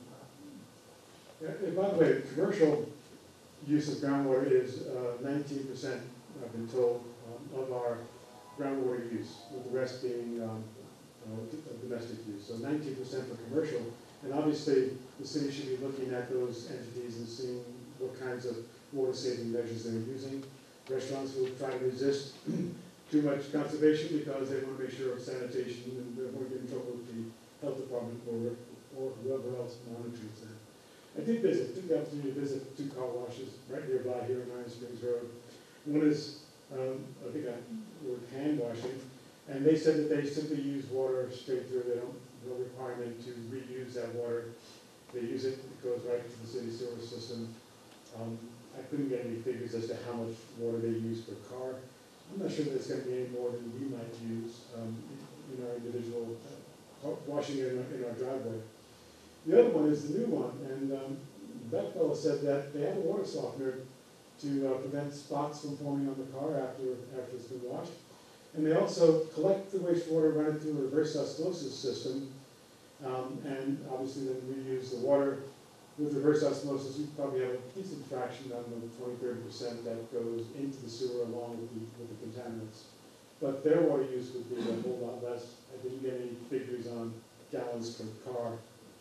Yeah, and by the way, commercial use of groundwater is 19%, I've been told, of our groundwater use, with the rest being domestic use. So 19% for commercial, and obviously the city should be looking at those entities and seeing what kinds of water-saving measures they're using. Restaurants will try to resist too much conservation because they want to make sure of sanitation and they don't want to get in trouble with the health department or whoever else monitors that. I did took the opportunity to visit 2 car washes right nearby here on Iron Springs Road. One is, I think with hand washing, and they said that they simply use water straight through. They don't, no requirement to reuse that water. They use it, it goes right to the city sewer system. I couldn't get any figures as to how much water they use per car. I'm not sure that it's going to be any more than we might use in our individual washing in our driveway. The other one is the new one, and that fellow said that they have a water softener to prevent spots from forming on the car after it's been washed. And they also collect the wastewater, run it through a reverse osmosis system, and obviously then reuse the water. With reverse osmosis, you probably have a decent fraction, I don't know, 20–30% that goes into the sewer along with the contaminants. But their water use would be a whole lot less. I didn't get any figures on gallons per car.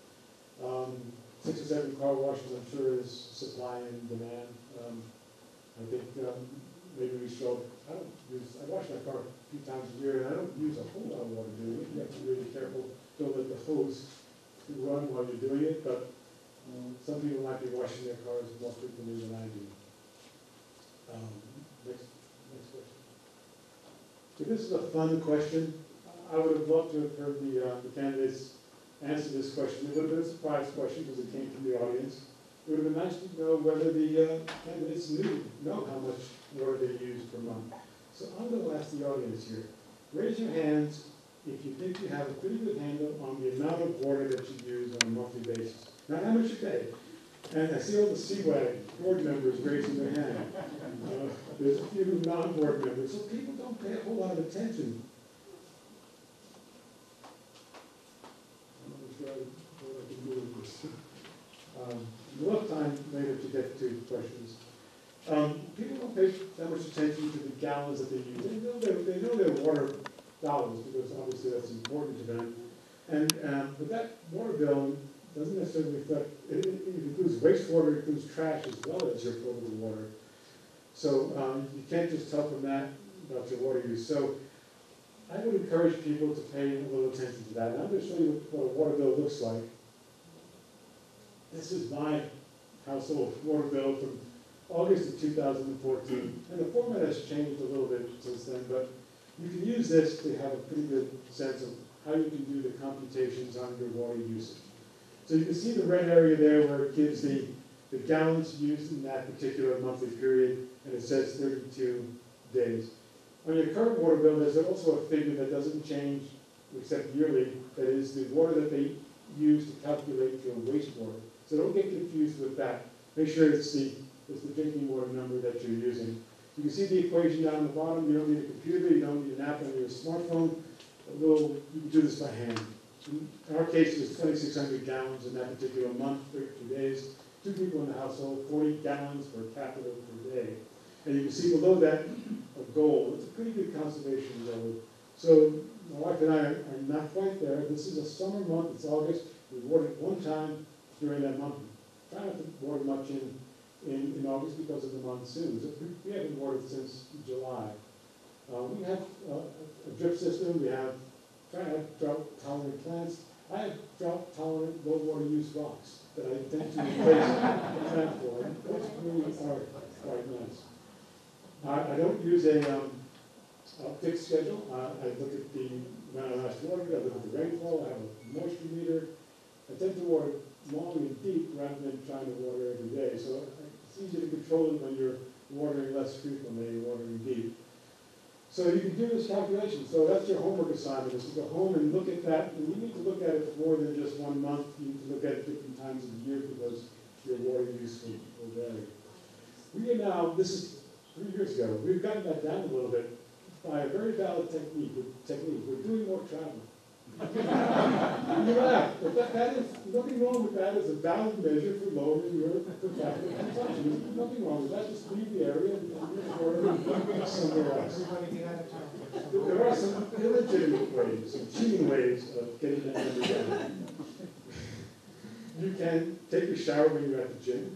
6 or 7 car washes, I'm sure, is supply and demand. I think maybe we should. I wash my car a few times a year, and I don't use a whole lot of water doing it. You have to be really careful. Don't let the hose run while you're doing it. But some people might be washing their cars more frequently than I do. Next question. So this is a fun question. I would have loved to have heard the candidates answer this question. It would have been a surprise question because it came from the audience. It would have been nice to know whether the candidates know how much water they use per month. So I'm going to ask the audience here. Raise your hands if you think you have a pretty good handle on the amount of water that you use on a monthly basis. Not how much you pay. And I see all the CWAG board members raising their hand. There's a few non-board members, so people don't pay a whole lot of attention. I'm not sure what I can do with this. We'll have time later to get to questions. People don't pay that much attention to the gallons that they use. They know their water dollars because obviously that's important to them. And but that water bill doesn't necessarily reflect, it includes wastewater, it includes trash as well as your potable water. So you can't just tell from that about your water use. So I would encourage people to pay a little attention to that. And I'm going to show you what a water bill looks like. This is my household water bill from August of 2014. And the format has changed a little bit since then, but you can use this to have a pretty good sense of how you can do the computations on your water usage. So you can see the red area there where it gives the gallons used in that particular monthly period, and it says 32 days. On your current water bill, there's also a figure that doesn't change except yearly, that is the water that they use to calculate your wastewater. So don't get confused with that. Make sure it's the drinking water number that you're using. You can see the equation down the bottom. You don't need a computer, you don't need an app on your smartphone. You can do this by hand. In our case, it was 2,600 gallons in that particular month, 32 days. 2 people in the household, 40 gallons per capita per day. And you can see below that a goal. It's a pretty good conservation goal. So my wife and I are not quite there. This is a summer month. It's August. We watered one time during that month. Try not to water much in August because of the monsoons. We haven't watered since July. We have a drip system. We have drought-tolerant plants. I have drought-tolerant, low-water use rocks that I intend to replace the plant for. And those really are quite nice. I don't use a fixed schedule. I look at the amount of last water. I look at the rainfall. I have a moisture meter. I tend to water long and deep rather than trying to water every day. So it's easy to control it when you're watering less frequently, watering deep. So you can do this calculation. So that's your homework assignment, is to go home and look at that. And you need to look at it for more than just 1 month. You need to look at it different times of the year because your water use will vary. We are now, this is 3 years ago, we've gotten that down a little bit by a very valid technique. We're doing more traveling. You laugh, but that is, nothing wrong with that. It's a valid measure for lowering your per capita consumption. There's nothing wrong with that. Just leave the area and water somewhere else. There are some illegitimate ways, some cheating ways of getting that number down. You can take a shower when you're at the gym.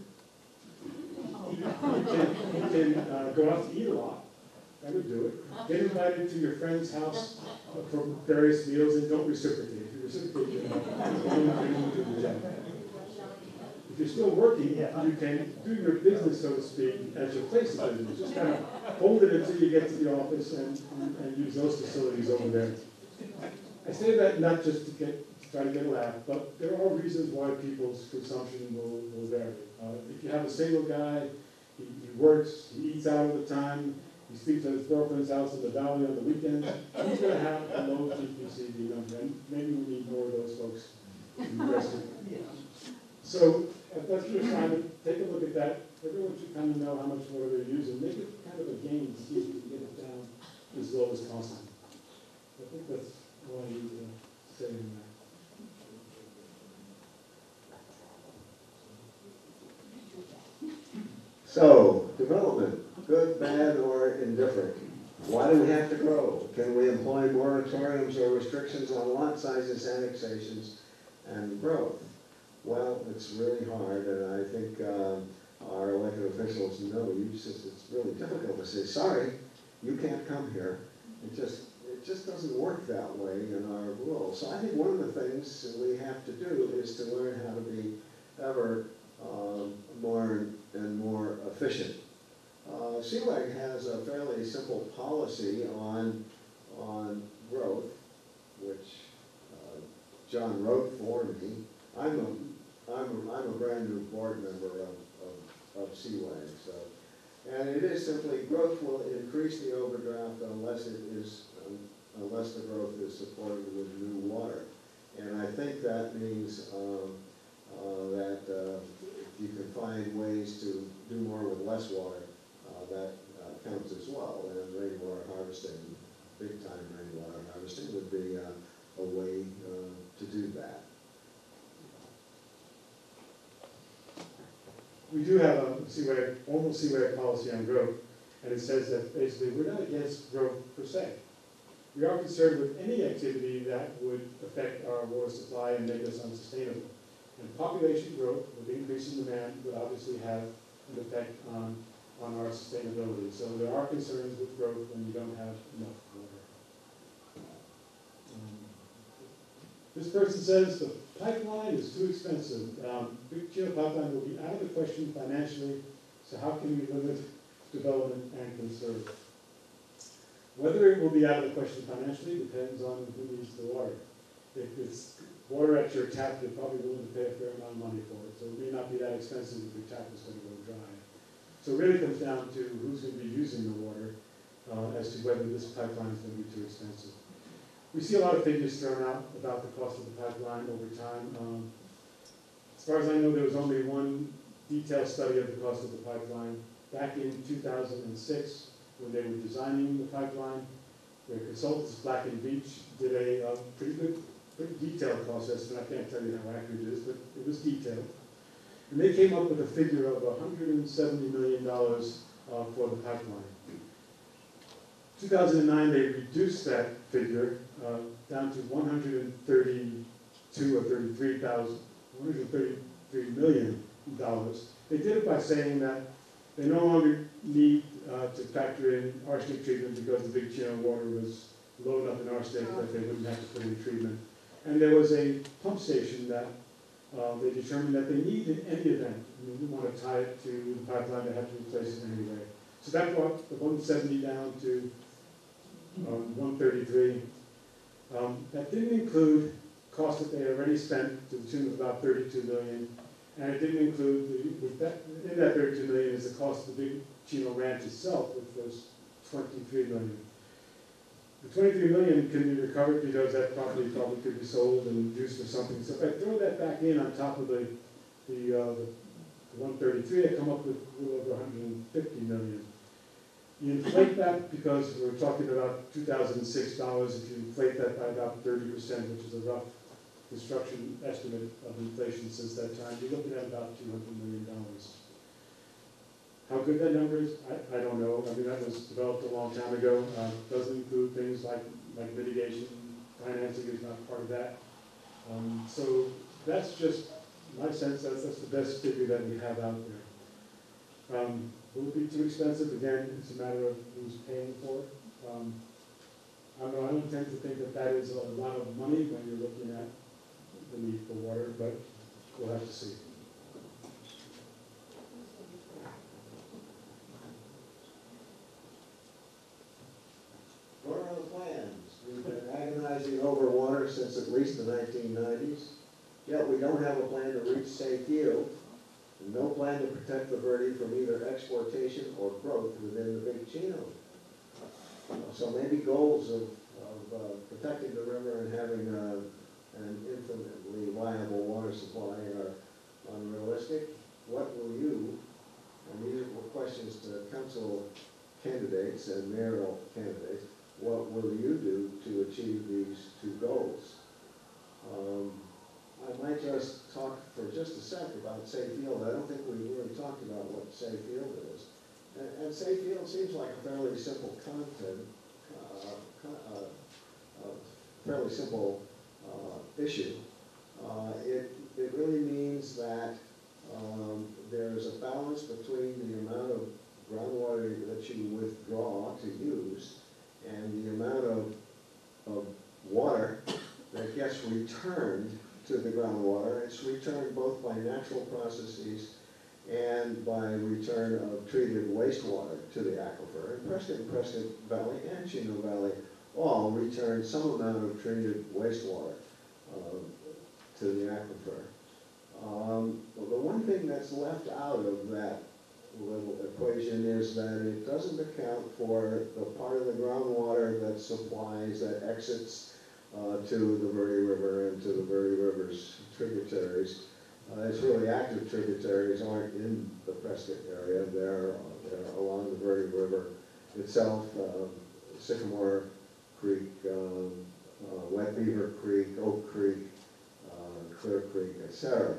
You can go out to eat a lot. I would do it. Get invited to your friend's house for various meals and don't reciprocate. If you reciprocate, you're going to the gym. If you're still working, you can do your business, so to speak, at your place of business. Just kind of hold it until you get to the office and use those facilities over there. I say that not just to try to get a laugh, but there are reasons why people's consumption will vary. If you have a single guy, he works, he eats out all the time, he sleeps at his girlfriend's house in the valley on the weekends, he's going to have a low GPCD number, and maybe we need more of those folks in the rest of it. So if that's your assignment, take a look at that. Everyone should kind of know how much water they're using. Make it kind of a game to see if you can get it down as low as possible. I think that's all I need to say in that. So, development, good, bad, or indifferent. Why do we have to grow? Can we employ moratoriums or restrictions on lot sizes, annexations, and growth? Well, it's really hard, and I think our elected officials know it's really difficult to say, sorry, you can't come here. It just doesn't work that way in our rules. So I think one of the things we have to do is to learn how to be ever more and more efficient CWAG has a fairly simple policy on growth, which John wrote for me. I'm a brand new board member of CWAG, so. And it is simply, growth will increase the overdraft unless the growth is supported with new water. And I think that means that if you can find ways to do more with less water, that counts as well. And rainwater harvesting, big time rainwater harvesting would be a way to do that. We do have a CWAG, almost CWAG policy on growth, and it says that basically we're not against growth per se. We are concerned with any activity that would affect our water supply and make us unsustainable. And population growth with increasing demand would obviously have an effect on our sustainability. So there are concerns with growth when you don't have enough water. This person says the pipeline is too expensive. Big Chino pipeline will be out of the question financially, so how can we limit development and conserve? Whether it will be out of the question financially depends on who needs the water. If it's water at your tap, you're probably willing to pay a fair amount of money for it. So it may not be that expensive if your tap is going to go dry. So it really comes down to who's going to be using the water as to whether this pipeline is going to be too expensive. We see a lot of figures thrown out about the cost of the pipeline over time. As far as I know, there was only one detailed study of the cost of the pipeline back in 2006 when they were designing the pipeline. The consultants, Black and Beach, did a pretty detailed cost estimate. I can't tell you how accurate it is, but it was detailed. And they came up with a figure of $170 million for the pipeline. 2009, they reduced that figure down to 132 or 33,000, $133 million. They did it by saying that they no longer need to factor in arsenic treatment because the Big Chino water was low enough in arsenic that they wouldn't have to put in treatment. And there was a pump station that they determined that they needed in any event. They didn't want to tie it to the pipeline, they had to replace it anyway. So that brought the 170 down to 133. That didn't include costs that they had already spent to the tune of about $32 million. And it didn't include, in that $32 million is the cost of the Big Chino Ranch itself, which was $23 million. The $23 million can be recovered because that property probably could be sold and used for something. So if I throw that back in on top of the 133, I come up with a little over $150 million. You inflate that because we're talking about 2006 dollars. If you inflate that by about 30%, which is a rough construction estimate of inflation since that time, you're looking at about $200 million. How good that number is, I don't know. I mean, that was developed a long time ago. Doesn't include things like mitigation. Financing is not part of that. So that's just my sense. That's the best figure that we have out there. Will it be too expensive? Again, it's a matter of who's paying for it. I don't know, I don't tend to think that that is a lot of money when you're looking at the need for water, but we'll have to see. What are the plans? We've been agonizing over water since at least the 1990s, yet we don't have a plan to reach safe yield, and no plan to protect the Verde from either exportation or growth within the Big Chino. So maybe goals of protecting the river and having an infinitely viable water supply are unrealistic. What will you, and these are questions to council candidates and mayoral candidates, what will you do to achieve these two goals? I might just talk for just a sec about safe yield. I don't think we really talked about what safe yield is. And safe yield seems like a fairly simple issue. It really means that there's a balance between the amount of groundwater that you withdraw to use and the amount of water that gets returned to the groundwater. It's returned both by natural processes and by return of treated wastewater to the aquifer. And Prescott Valley and Chino Valley all return some amount of treated wastewater to the aquifer. Well, the one thing that's left out of that little equation is that it doesn't account for the part of the groundwater that supplies, that exits to the Verde River and to the Verde River's tributaries. It's really active tributaries aren't in the Prescott area. They're along the Verde River itself, Sycamore Creek, Wet Beaver Creek, Oak Creek, Clear Creek, etc.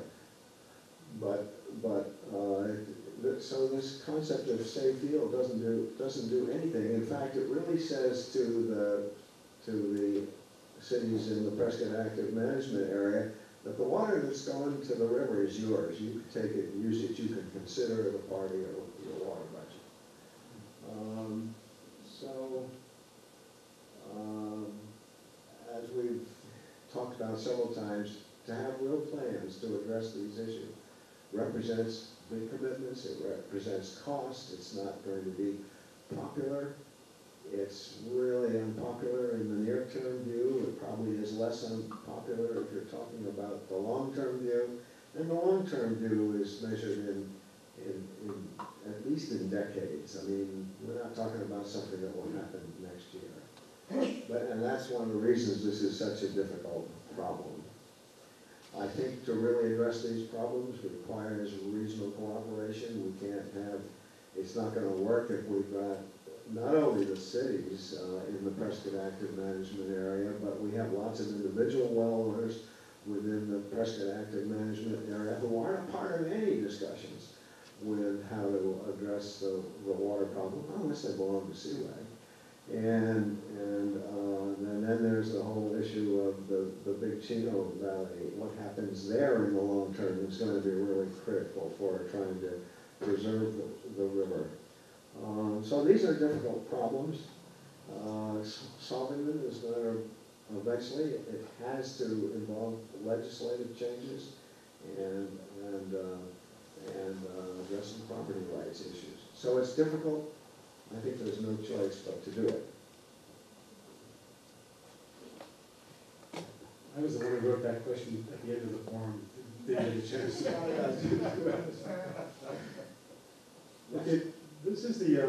So this concept of safe field doesn't do anything. In fact, it really says to the cities in the Prescott Active Management Area that the water that's going to the river is yours. You can take it and use it. You can consider it a part of your water budget. As we've talked about several times, to have real plans to address these issues represents big commitments, it represents cost, it's not going to be popular. It's really unpopular in the near-term view. It probably is less unpopular if you're talking about the long-term view. And the long-term view is measured in at least in decades. I mean, we're not talking about something that will happen next year. And that's one of the reasons this is such a difficult problem. I think to really address these problems requires regional cooperation. We can't have, it's not going to work if we've got not only the cities in the Prescott Active Management Area, but we have lots of individual well owners within the Prescott Active Management Area who aren't a part of any discussions with how to address the water problem, unless they belong to Seaway. And then there's the whole issue of the Big Chino Valley. What happens there in the long term is going to be really critical for trying to preserve the river. So these are difficult problems. Solving them is going to eventually, it has to involve legislative changes and addressing property rights issues. So it's difficult. I think there's no choice but to do it. I was the one who wrote that question at the end of the forum. Didn't get a chance. Okay, this is the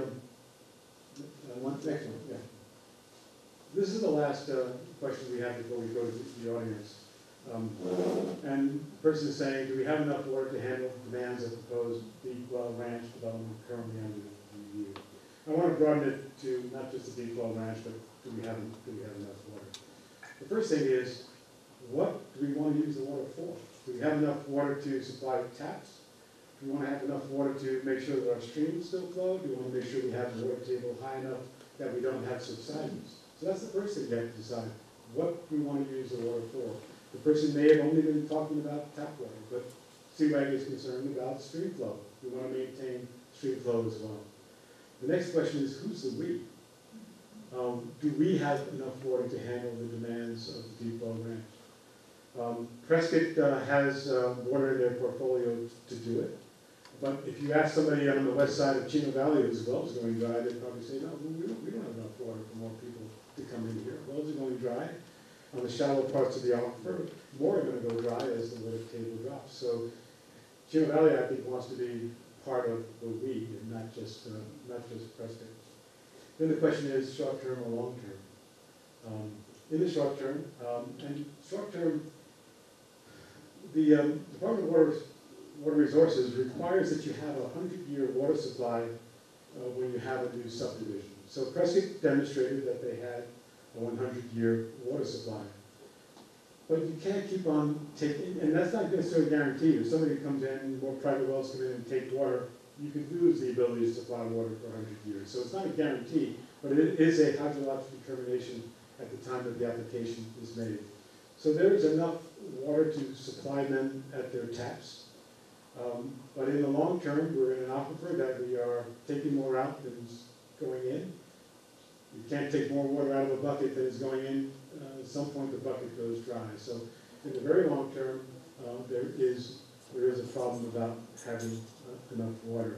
next one. Yeah. This is the last question we have before we go to the audience. And the person is saying, do we have enough water to handle demands of proposed deep well ranch development currently under review? I want to broaden it to not just the deep well ranch, but do we have enough water? The first thing is, what do we want to use the water for? Do we have enough water to supply taps? Do we want to have enough water to make sure that our streams still flow? Do we want to make sure we have the water table high enough that we don't have subsidence? So that's the first thing you have to decide. What do we want to use the water for? The person may have only been talking about tap water, but Seawag is concerned about stream flow. We want to maintain stream flow as well. The next question is, who's the we? Do we have enough water to handle the demands of the deep well ranch? Prescott has water in their portfolio to do it. But if you ask somebody on the west side of Chino Valley whose wells are going dry, they'd probably say, no, we don't have enough water for more people to come in here. Wells are going dry. On the shallow parts of the aquifer, more are going to go dry as the water table drops. So Chino Valley, I think, wants to be part of the we and not just Prescott. Then the question is short-term or long-term. In the short term, the Department of Water Resources requires that you have a 100-year water supply when you have a new subdivision. So Prescott demonstrated that they had a 100-year water supply. But you can't keep on taking, and that's not necessarily guaranteed. If somebody comes in, more private wells come in and take water, you could lose the ability to supply water for 100 years. So it's not a guarantee, but it is a hydrologic determination at the time that the application is made. So there is enough water to supply them at their taps. But in the long term, we're in an aquifer that we are taking more out than is going in. You can't take more water out of a bucket than is going in. At some point, the bucket goes dry. So in the very long term, there is there is a problem about having enough water.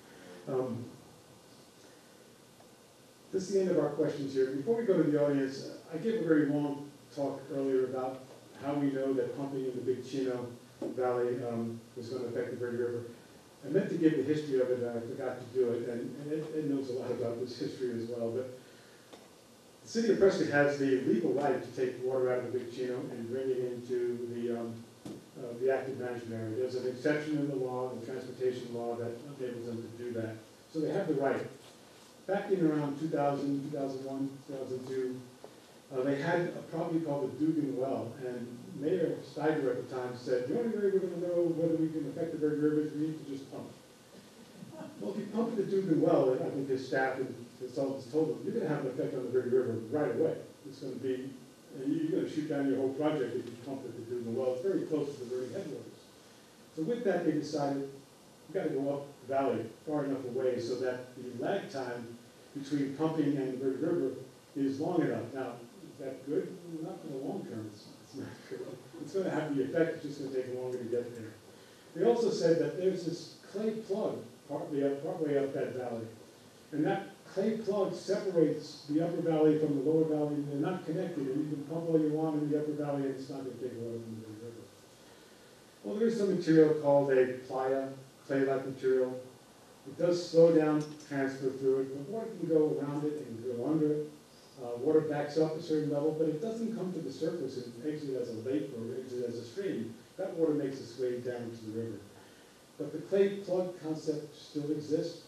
This is the end of our questions here. Before we go to the audience, I gave a very long talk earlier about how we know that pumping in the Big Chino Valley was going to affect the Verde River. I meant to give the history of it, and I forgot to do it, and Ed knows a lot about this history as well, but the city of Prescott has the legal right to take water out of the Big Chino and bring it into the active management area. There's an exception in the law, the transportation law, that enables them to do that. So they have the right. Back in around 2000, 2001, 2002, they had a property called the Dugan Well, and Mayor Steiger at the time said, the only way we're going to know whether we can affect the Verde River is we need to just pump. Well, if you pump the Dugan Well, I think his staff and consultants told them, you're going to have an effect on the Verde River right away. It's going to be, you're going to shoot down your whole project if you pump at the Dugan Well. It's very close to the Verde headwaters. So with that, they decided, we've got to go up the valley far enough away so that the lag time between pumping and the Verde River is long enough. Now, is that good? Not in the long term, it's not good. It's going to have the effect, it's just going to take longer to get there. They also said that there's this clay plug partway up that valley. And that clay plug separates the upper valley from the lower valley. They're not connected, and you can pump all you want in the upper valley, and it's not going to take water from the river. Well, there is some material called a playa, clay-like material. It does slow down transfer through it, but water can go around it and go under it. Water backs up a certain level, but it doesn't come to the surface and exit as a lake or exit as a stream. That water makes its way down to the river. But the clay plug concept still exists.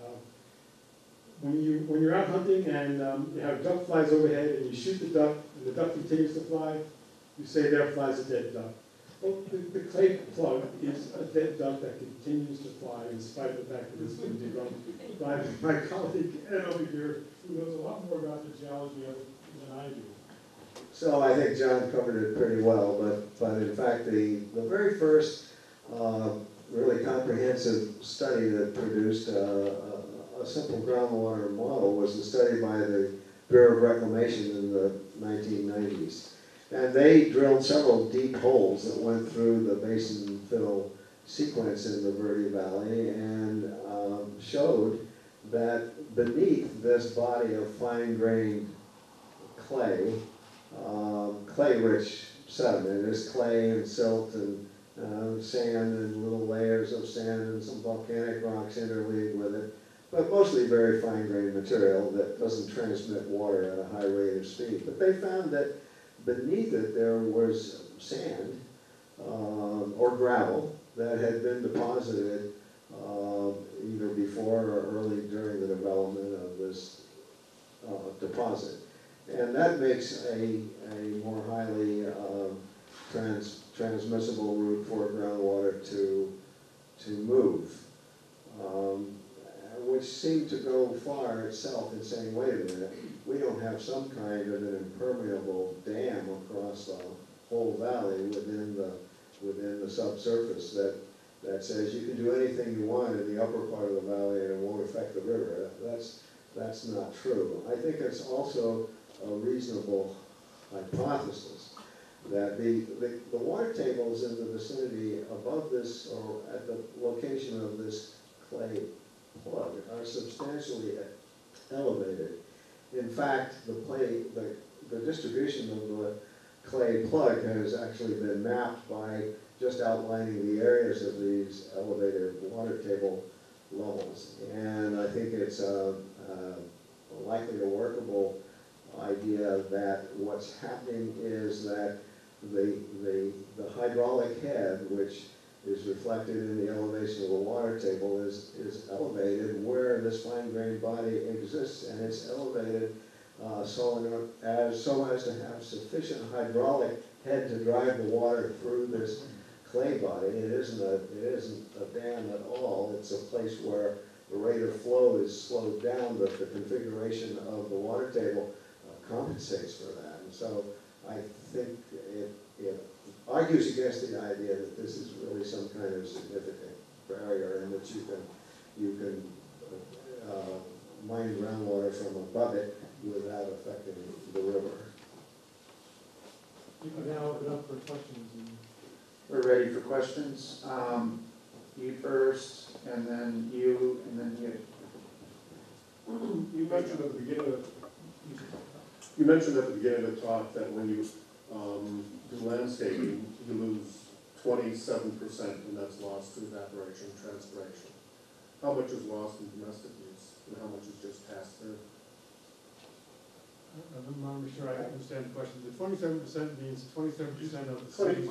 When you're out hunting and you have duck flies overhead and you shoot the duck and the duck continues to fly, you say there flies a dead duck. Well, the clay plug is a dead duck that continues to fly in spite of the fact that it's been debunked by my colleague Ed over here, who knows a lot more about the geology of it than I do. So I think John covered it pretty well, but in fact, the very first really comprehensive study that produced a simple groundwater model was the study by the Bureau of Reclamation in the 1990s. And they drilled several deep holes that went through the basin fill sequence in the Verde Valley and showed that beneath this body of fine-grained clay, clay-rich sediment, there's clay and silt and sand and little layers of sand and some volcanic rocks interleaved with it, but mostly very fine-grained material that doesn't transmit water at a high rate of speed. But they found that beneath it there was sand or gravel that had been deposited either before or early during the development of this deposit. And that makes a more highly transmissible route for groundwater to move, which seemed to go far itself in saying, wait a minute, we don't have some kind of an impermeable dam across the whole valley within the subsurface that says you can do anything you want in the upper part of the valley and it won't affect the river. That's not true. I think it's also a reasonable hypothesis that the water tables in the vicinity above this or at the location of this clay plug are substantially elevated. In fact, the distribution of the clay plug has actually been mapped by just outlining the areas of these elevated water table levels. And I think it's likely a workable idea that what's happening is that the hydraulic head, which is reflected in the elevation of the water table, is elevated where this fine-grained body exists, and it's elevated so as to have sufficient hydraulic head to drive the water through this clay body. It isn't a dam at all. It's a place where the rate of flow is slowed down, but the configuration of the water table compensates for that. And so I think it argues against the idea that this is really some kind of significant barrier in which you can mine groundwater from above it without affecting the river. You can now open up for questions. We're ready ready for questions. You first, and then you, and then you. You mentioned at the beginning of, you mentioned at the beginning of the talk that when you, do landscaping, you lose 27%, and that's lost to evaporation, transpiration. How much is lost in domestic use, and how much is just passed through? I'm not really sure I understand the question. The 27% means 27% of the city's.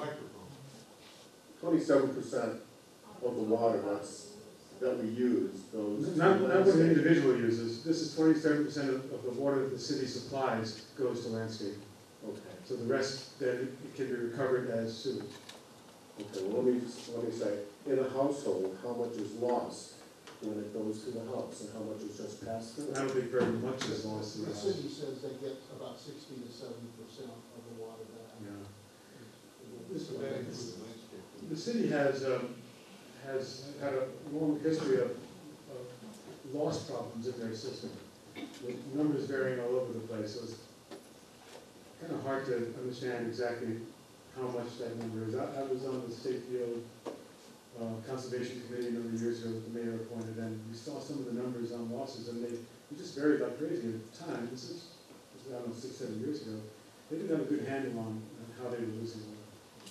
27% of the water that we use goes to Not what the landscaping. individual uses. This is 27% of the water that the city supplies goes to landscape. Okay, So the rest, then it can be recovered as sewage. okay, well, let me say, in a household, how much is lost when it goes to the house, and how much is just passed through? I don't think very much is lost in The the city says they get about 60 to 70% of the water back. Yeah. This- The city has had a long history of loss problems in their system. The numbers varying all over the place, so it's kind of hard to understand exactly how much that number is. I was on the State Field Conservation Committee a number of years ago, that the mayor appointed, and we saw some of the numbers on losses, and they just varied like crazy at the time. This is, I don't know, 6, 7 years ago. They didn't have a good handle on how they were losing water.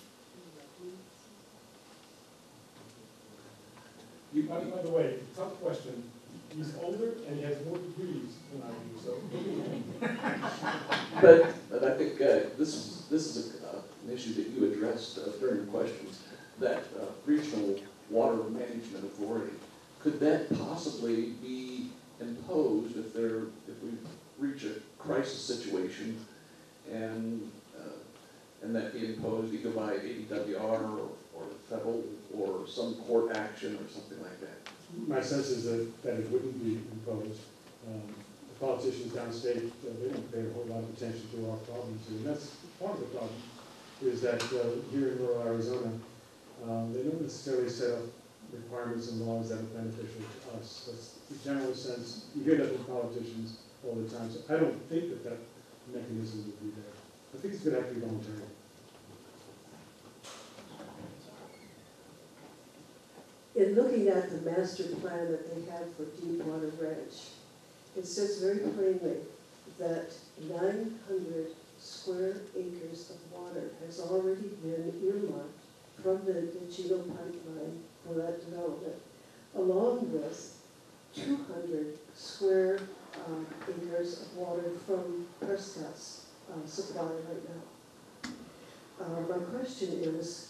By the way, tough question. He's older and he has more degrees than I do, so. But I think this is an issue that you addressed during your questions, that regional water management authority. Could that possibly be imposed if we reach a crisis situation and that be imposed either by ADWR or federal or some court action or something like that? My sense is that it wouldn't be imposed. The politicians downstate, they don't pay a whole lot of attention to our problems here. And that's part of the problem, is that here in rural Arizona, they don't necessarily set up requirements and laws that are beneficial to us. That's the general sense. You hear that from politicians all the time. So I don't think that mechanism would be there. I think it's going to have to be voluntary. In looking at the master plan that they have for Deepwater Ranch, it says very plainly that 900 square acres of water has already been earmarked from the Chino pipeline for that development, along with 200 square acres of water from Prescott's supply right now. My question is,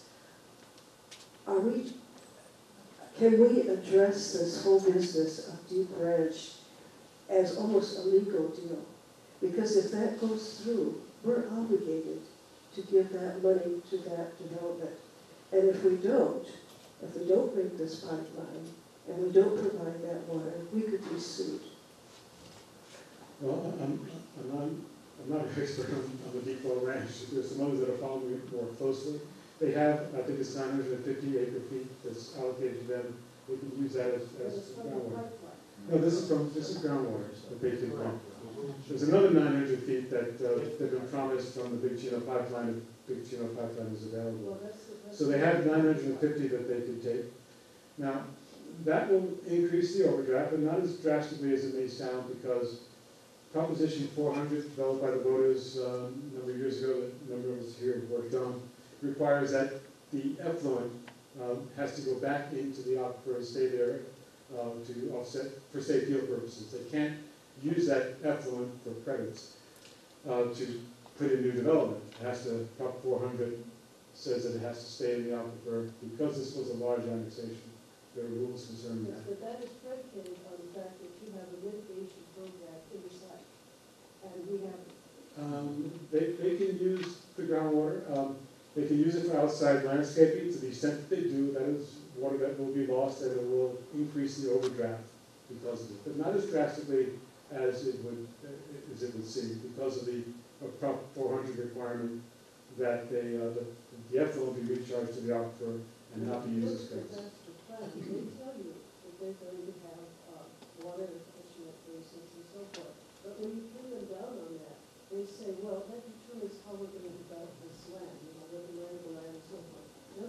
can we address this whole business of Deep Ranch as almost a legal deal? Because if that goes through, we're obligated to give that money to that development. And if we don't make this pipeline, and we don't provide that water, we could be sued. Well, I'm not an expert on the Deepwater Ranch. There's some others that are following it more closely. They have, I think it's 950 acre-feet that's allocated to them. They can use that as groundwater. No, this is groundwater that they take from. There's another 900 feet that they've been promised from the Big Chino pipeline, if Big Chino pipeline is available. So they have 950 that they could take. Now, that will increase the overdraft, but not as drastically as it may sound, because Proposition 400, developed by the voters a number of years ago, that a number of us here worked on, requires that the effluent has to go back into the aquifer and stay there to offset, for safe field purposes. They can't use that effluent for credits to put in new development. It has to, Prop 400 says that it has to stay in the aquifer. Because this was a large annexation, there are rules concerning that. But that is predicated on the fact that you have a mitigation program in the site, and we have. They can use the groundwater. They can use it for outside landscaping. To the extent that they do, that is water that will be lost, and it will increase the overdraft because of it, but not as drastically as it would seem, because of the Prop 400 requirement that the effluent be recharged to the aquifer and not be used as credits. They tell you that they're going to have water catchment basins and so forth, but when you pin them down on that, they say, well, that determines how we're going to develop this land, whether land and so forth. In other words,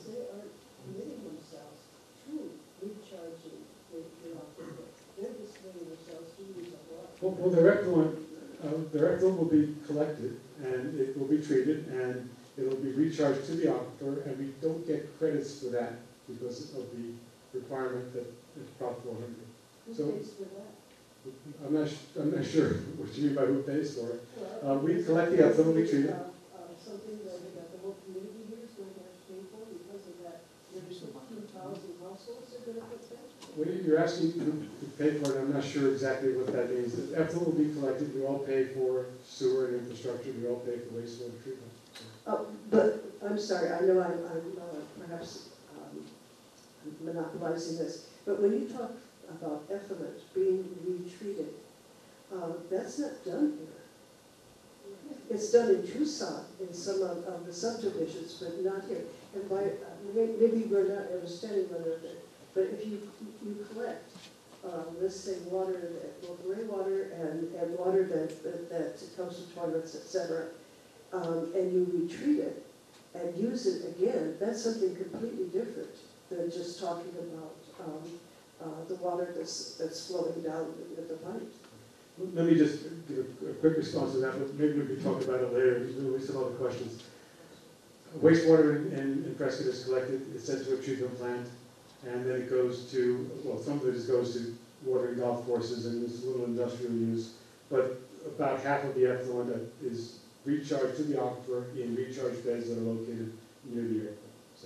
they aren't committing themselves to recharging the aquifer. They're just committing themselves to use up water. Well, their effluent will be collected, and it will be treated, and it will be recharged to the aquifer, and we don't get credits for that because of the requirement that it's Prop 400. Who So- pays for that? I'm not sure what you mean by who pays for it. Well, We collect the effluent, we treat it. Something that the whole community here is going to have to pay for because of that, there's 15,000 households that are going to put that. Well, you're asking to pay for it, I'm not sure exactly what that means. The effluent will be collected, we all pay for sewer and infrastructure, we all pay for wastewater treatment. Oh, but, I'm sorry, I know I'm perhaps monopolizing this, but when you talk about effluent being retreated, that's not done here. It's done in Tucson, in some of the subdivisions, but not here. And by, maybe we're not understanding one another, but if you collect, let's say water, well, rainwater and water that comes from toilets, et cetera, and you retreat it and use it again, that's something completely different than just talking about the water that's flowing down the pipe. Let me just give a quick response to that, but maybe we can talk about it later, we still have other questions. Wastewater in Prescott is collected, it's sent to a treatment plant, and then it goes to, well, some of it just goes to watering golf courses and this little industrial use, but about half of the effluent is recharged to the aquifer in recharge beds that are located near the airport. So,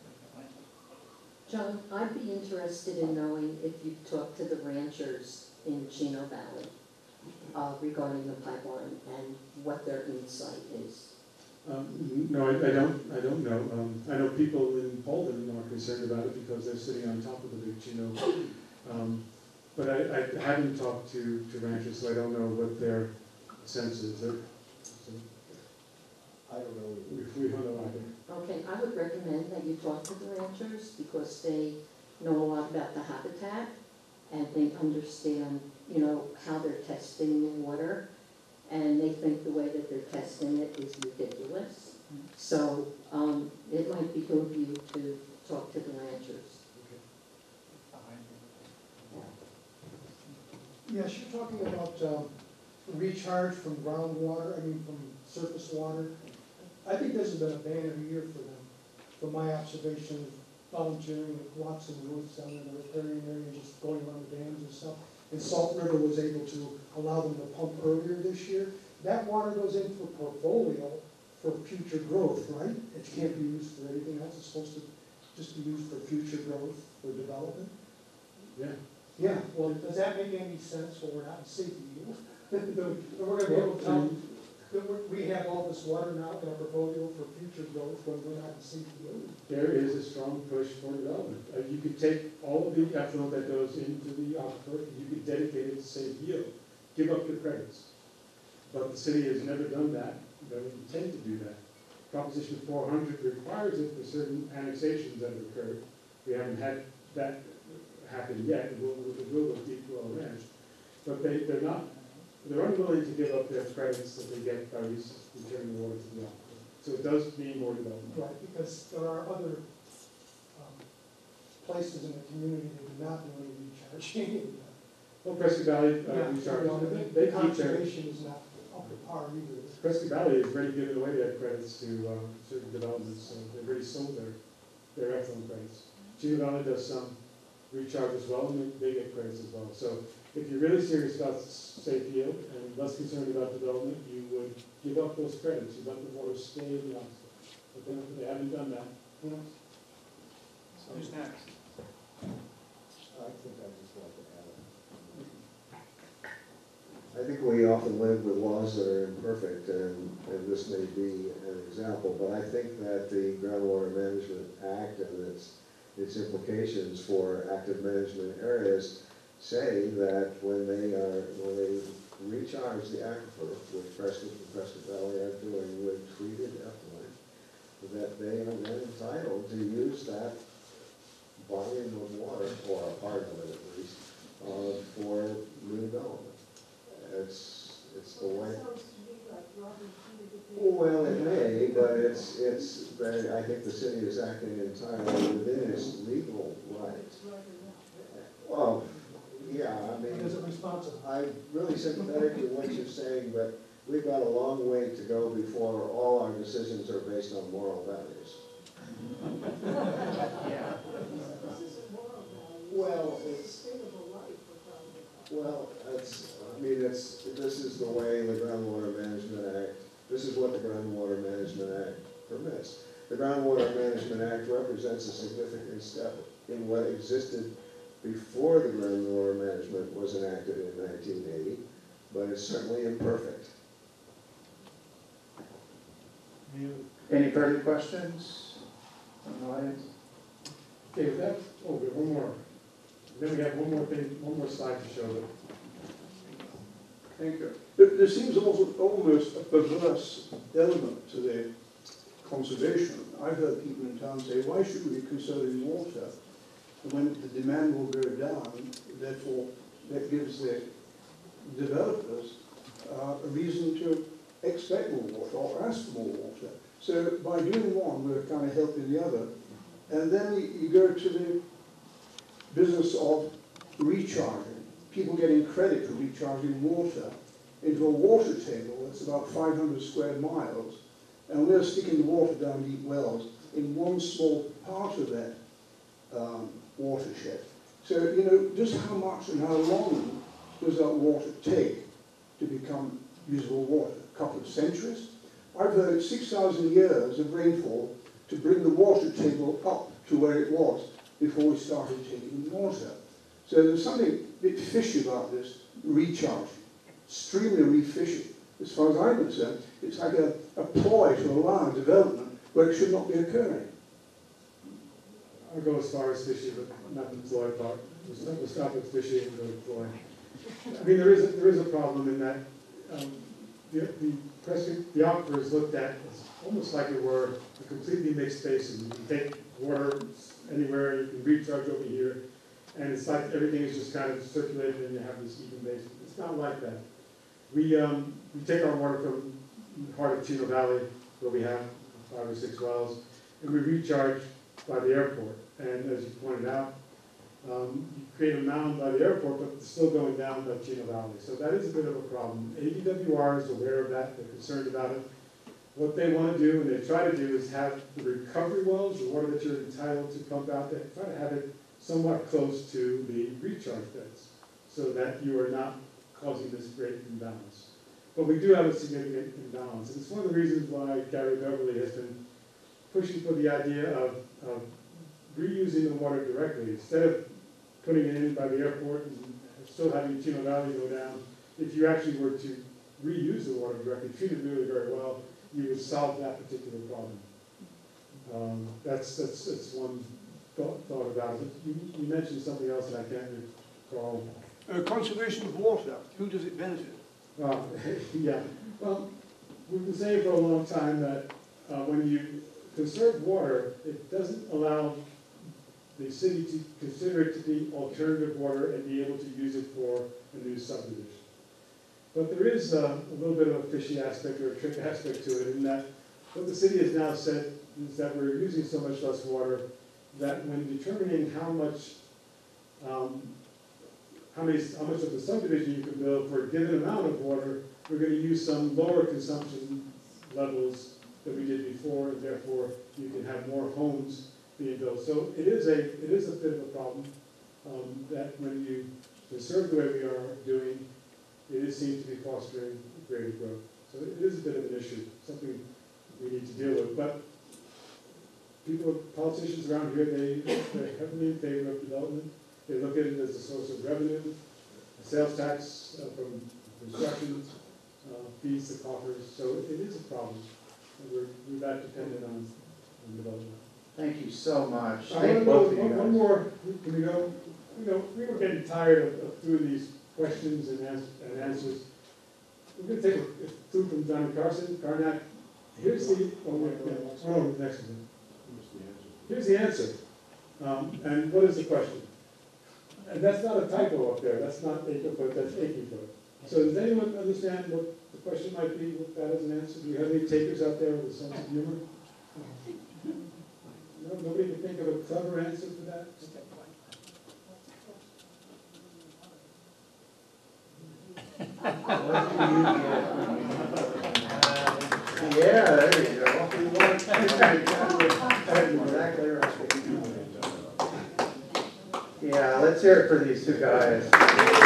John, I'd be interested in knowing if you've talked to the ranchers in Chino Valley regarding the pipeline and what their insight is. no, I don't know. I know people in Paulden are concerned about it because they're sitting on top of the big Chino. But I haven't talked to ranchers, so I don't know what their sense is. I don't know. We don't know either. Okay, I would recommend that you talk to the ranchers because they know a lot about the habitat and they understand, how they're testing the water, and they think the way that they're testing it is ridiculous. So, it might be good for you to talk to the ranchers. Yes, you're talking about recharge from groundwater, from surface water. I think this has been a banner year for them, from my observation of volunteering with Watson Woods down in the riparian area, just going around the dams and stuff. And Salt River was able to allow them to pump earlier this year. That water goes into a portfolio for future growth, right? It can't be used for anything else, it's supposed to just be used for future growth, for development. Yeah. Yeah, well, does that make any sense when we're not in safety yield? We're gonna be able to tell that we have all this water now in our portfolio for future growth when we're not in safety yield. There is a strong push for development. You could take all of the effluent that goes into the aquifer, and you could dedicate it to safe yield. Give up your credits. But the city has never done that. They don't intend to do that. Proposition 400 requires it for certain annexations that have occurred. We haven't had that happen yet. It will with Deepwell Ranch. But they're unwilling to give up their credits that they get by returning the water to the aquifer. So it does mean more development. Right, because there are other places in the community that do not do any recharging. Well, Prescott Valley, Yeah, recharges, they keep their, conservation is not up to par either. Prescott Valley has already given away their credits to certain developments, so they've already sold their effluent credits. Chino Valley does some recharge as well, and they get credits as well. So if you're really serious about safe yield and less concerned about development, you would give up those credits, you let the water stay in the aquifer. But they haven't done that. Who's next? I think I just like to add. I think we often live with laws that are imperfect, and this may be an example, but I think that the Groundwater Management Act and its implications for active management areas say that when they recharge the aquifer, which Prescott and Prescott Valley are doing with treated effluent, that they are then entitled to use that volume of water, or a part of it at least, for new development. It's the way. Sounds to me like Robin Well, it may, but I think the city is acting entirely within its legal rights. Well, yeah, I mean, Is it responsible? I'm really sympathetic to what you're saying, but we've got a long way to go before all our decisions are based on moral values. Yeah. Well, this is the way the Groundwater Management Act, this is what the Groundwater Management Act permits. The Groundwater Management Act represents a significant step in what existed before the groundwater management was enacted in 1980, but it's certainly imperfect. Any further questions from the audience? Okay, with that, oh, we have one more. Then we have one more thing, one more slide to show them. Thank you. There seems also almost a perverse element to the conservation. I've heard people in town say, why should we be conserving water when the demand will go down? Therefore, that gives the developers a reason to expect more water or ask for more water. So by doing one, we're kind of helping the other. And then you go to the business of recharging. People getting credit for recharging water into a water table that's about 500 square miles, and we're sticking the water down deep wells in one small part of that watershed. So, you know, just how much and how long does that water take to become usable water? A couple of centuries? I've heard 6,000 years of rainfall to bring the water table up to where it was before we started taking water. So there's something a bit fishy about this recharge, extremely fishy. As far as I'm concerned, it's like a ploy to allow development where it should not be occurring. I'll go as far as fishy, but not the ploy part. We'll stop at fishy and go to ploy. I mean, there is a problem in that the aquifer is looked at as almost like it were a completely mixed basin. You can take water anywhere, you can recharge over here, and it's like everything is just kind of circulated and you have this even basin. It's not like that. We take our water from the heart of Chino Valley, where we have 5 or 6 wells, and we recharge by the airport. And as you pointed out, you create a mound by the airport, but it's still going down by Chino Valley. So that is a bit of a problem. ADWR is aware of that, they're concerned about it. What they want to do, and they try to do, is have the recovery wells, the water that you're entitled to pump out there, try to have it somewhat close to the recharge beds, so that you are not causing this great imbalance. But we do have a significant imbalance, and it's one of the reasons why Gary Beverly has been pushing for the idea of reusing the water directly. Instead of putting it in by the airport and still having Chino Valley go down, if you actually were to reuse the water directly, treat it really very well, you would solve that particular problem. That's one thought about it. You mentioned something else that I can't recall. Conservation of water, who does it benefit? Yeah, well, we've been saying for a long time that when you conserve water, it doesn't allow the city to consider it to be alternative water and be able to use it for a new subdivision. But there is a little bit of a fishy aspect or a trick aspect to it, in that what the city has now said is that we're using so much less water that when determining how much of the subdivision you can build for a given amount of water, we're going to use some lower consumption levels than we did before, and therefore you can have more homes being built. So it is a bit of a problem that when you conserve the way we are doing, it seems to be fostering greater growth. So it is a bit of an issue, something we need to deal with. But politicians around here, they're heavily in favor of development. They look at it as a source of revenue. A sales tax from construction feeds the coffers. So it is a problem. We're that dependent on development. Thank you so much. I want Thank to both of go you one guys. more. Can we go? We were getting tired of doing these questions and answers. We're going to take a clue from Johnny Carson. Karnak, here's the, next one. Here's the answer. And what is the question? And that's not a typo up there. That's not acre foot, that's acre foot. So does anyone understand what the question might be, what that is an answer? Do you have any takers out there with a sense of humor? No, nobody can think of a clever answer to that? Yeah, there you go. Exactly right. Yeah, let's hear it for these two guys.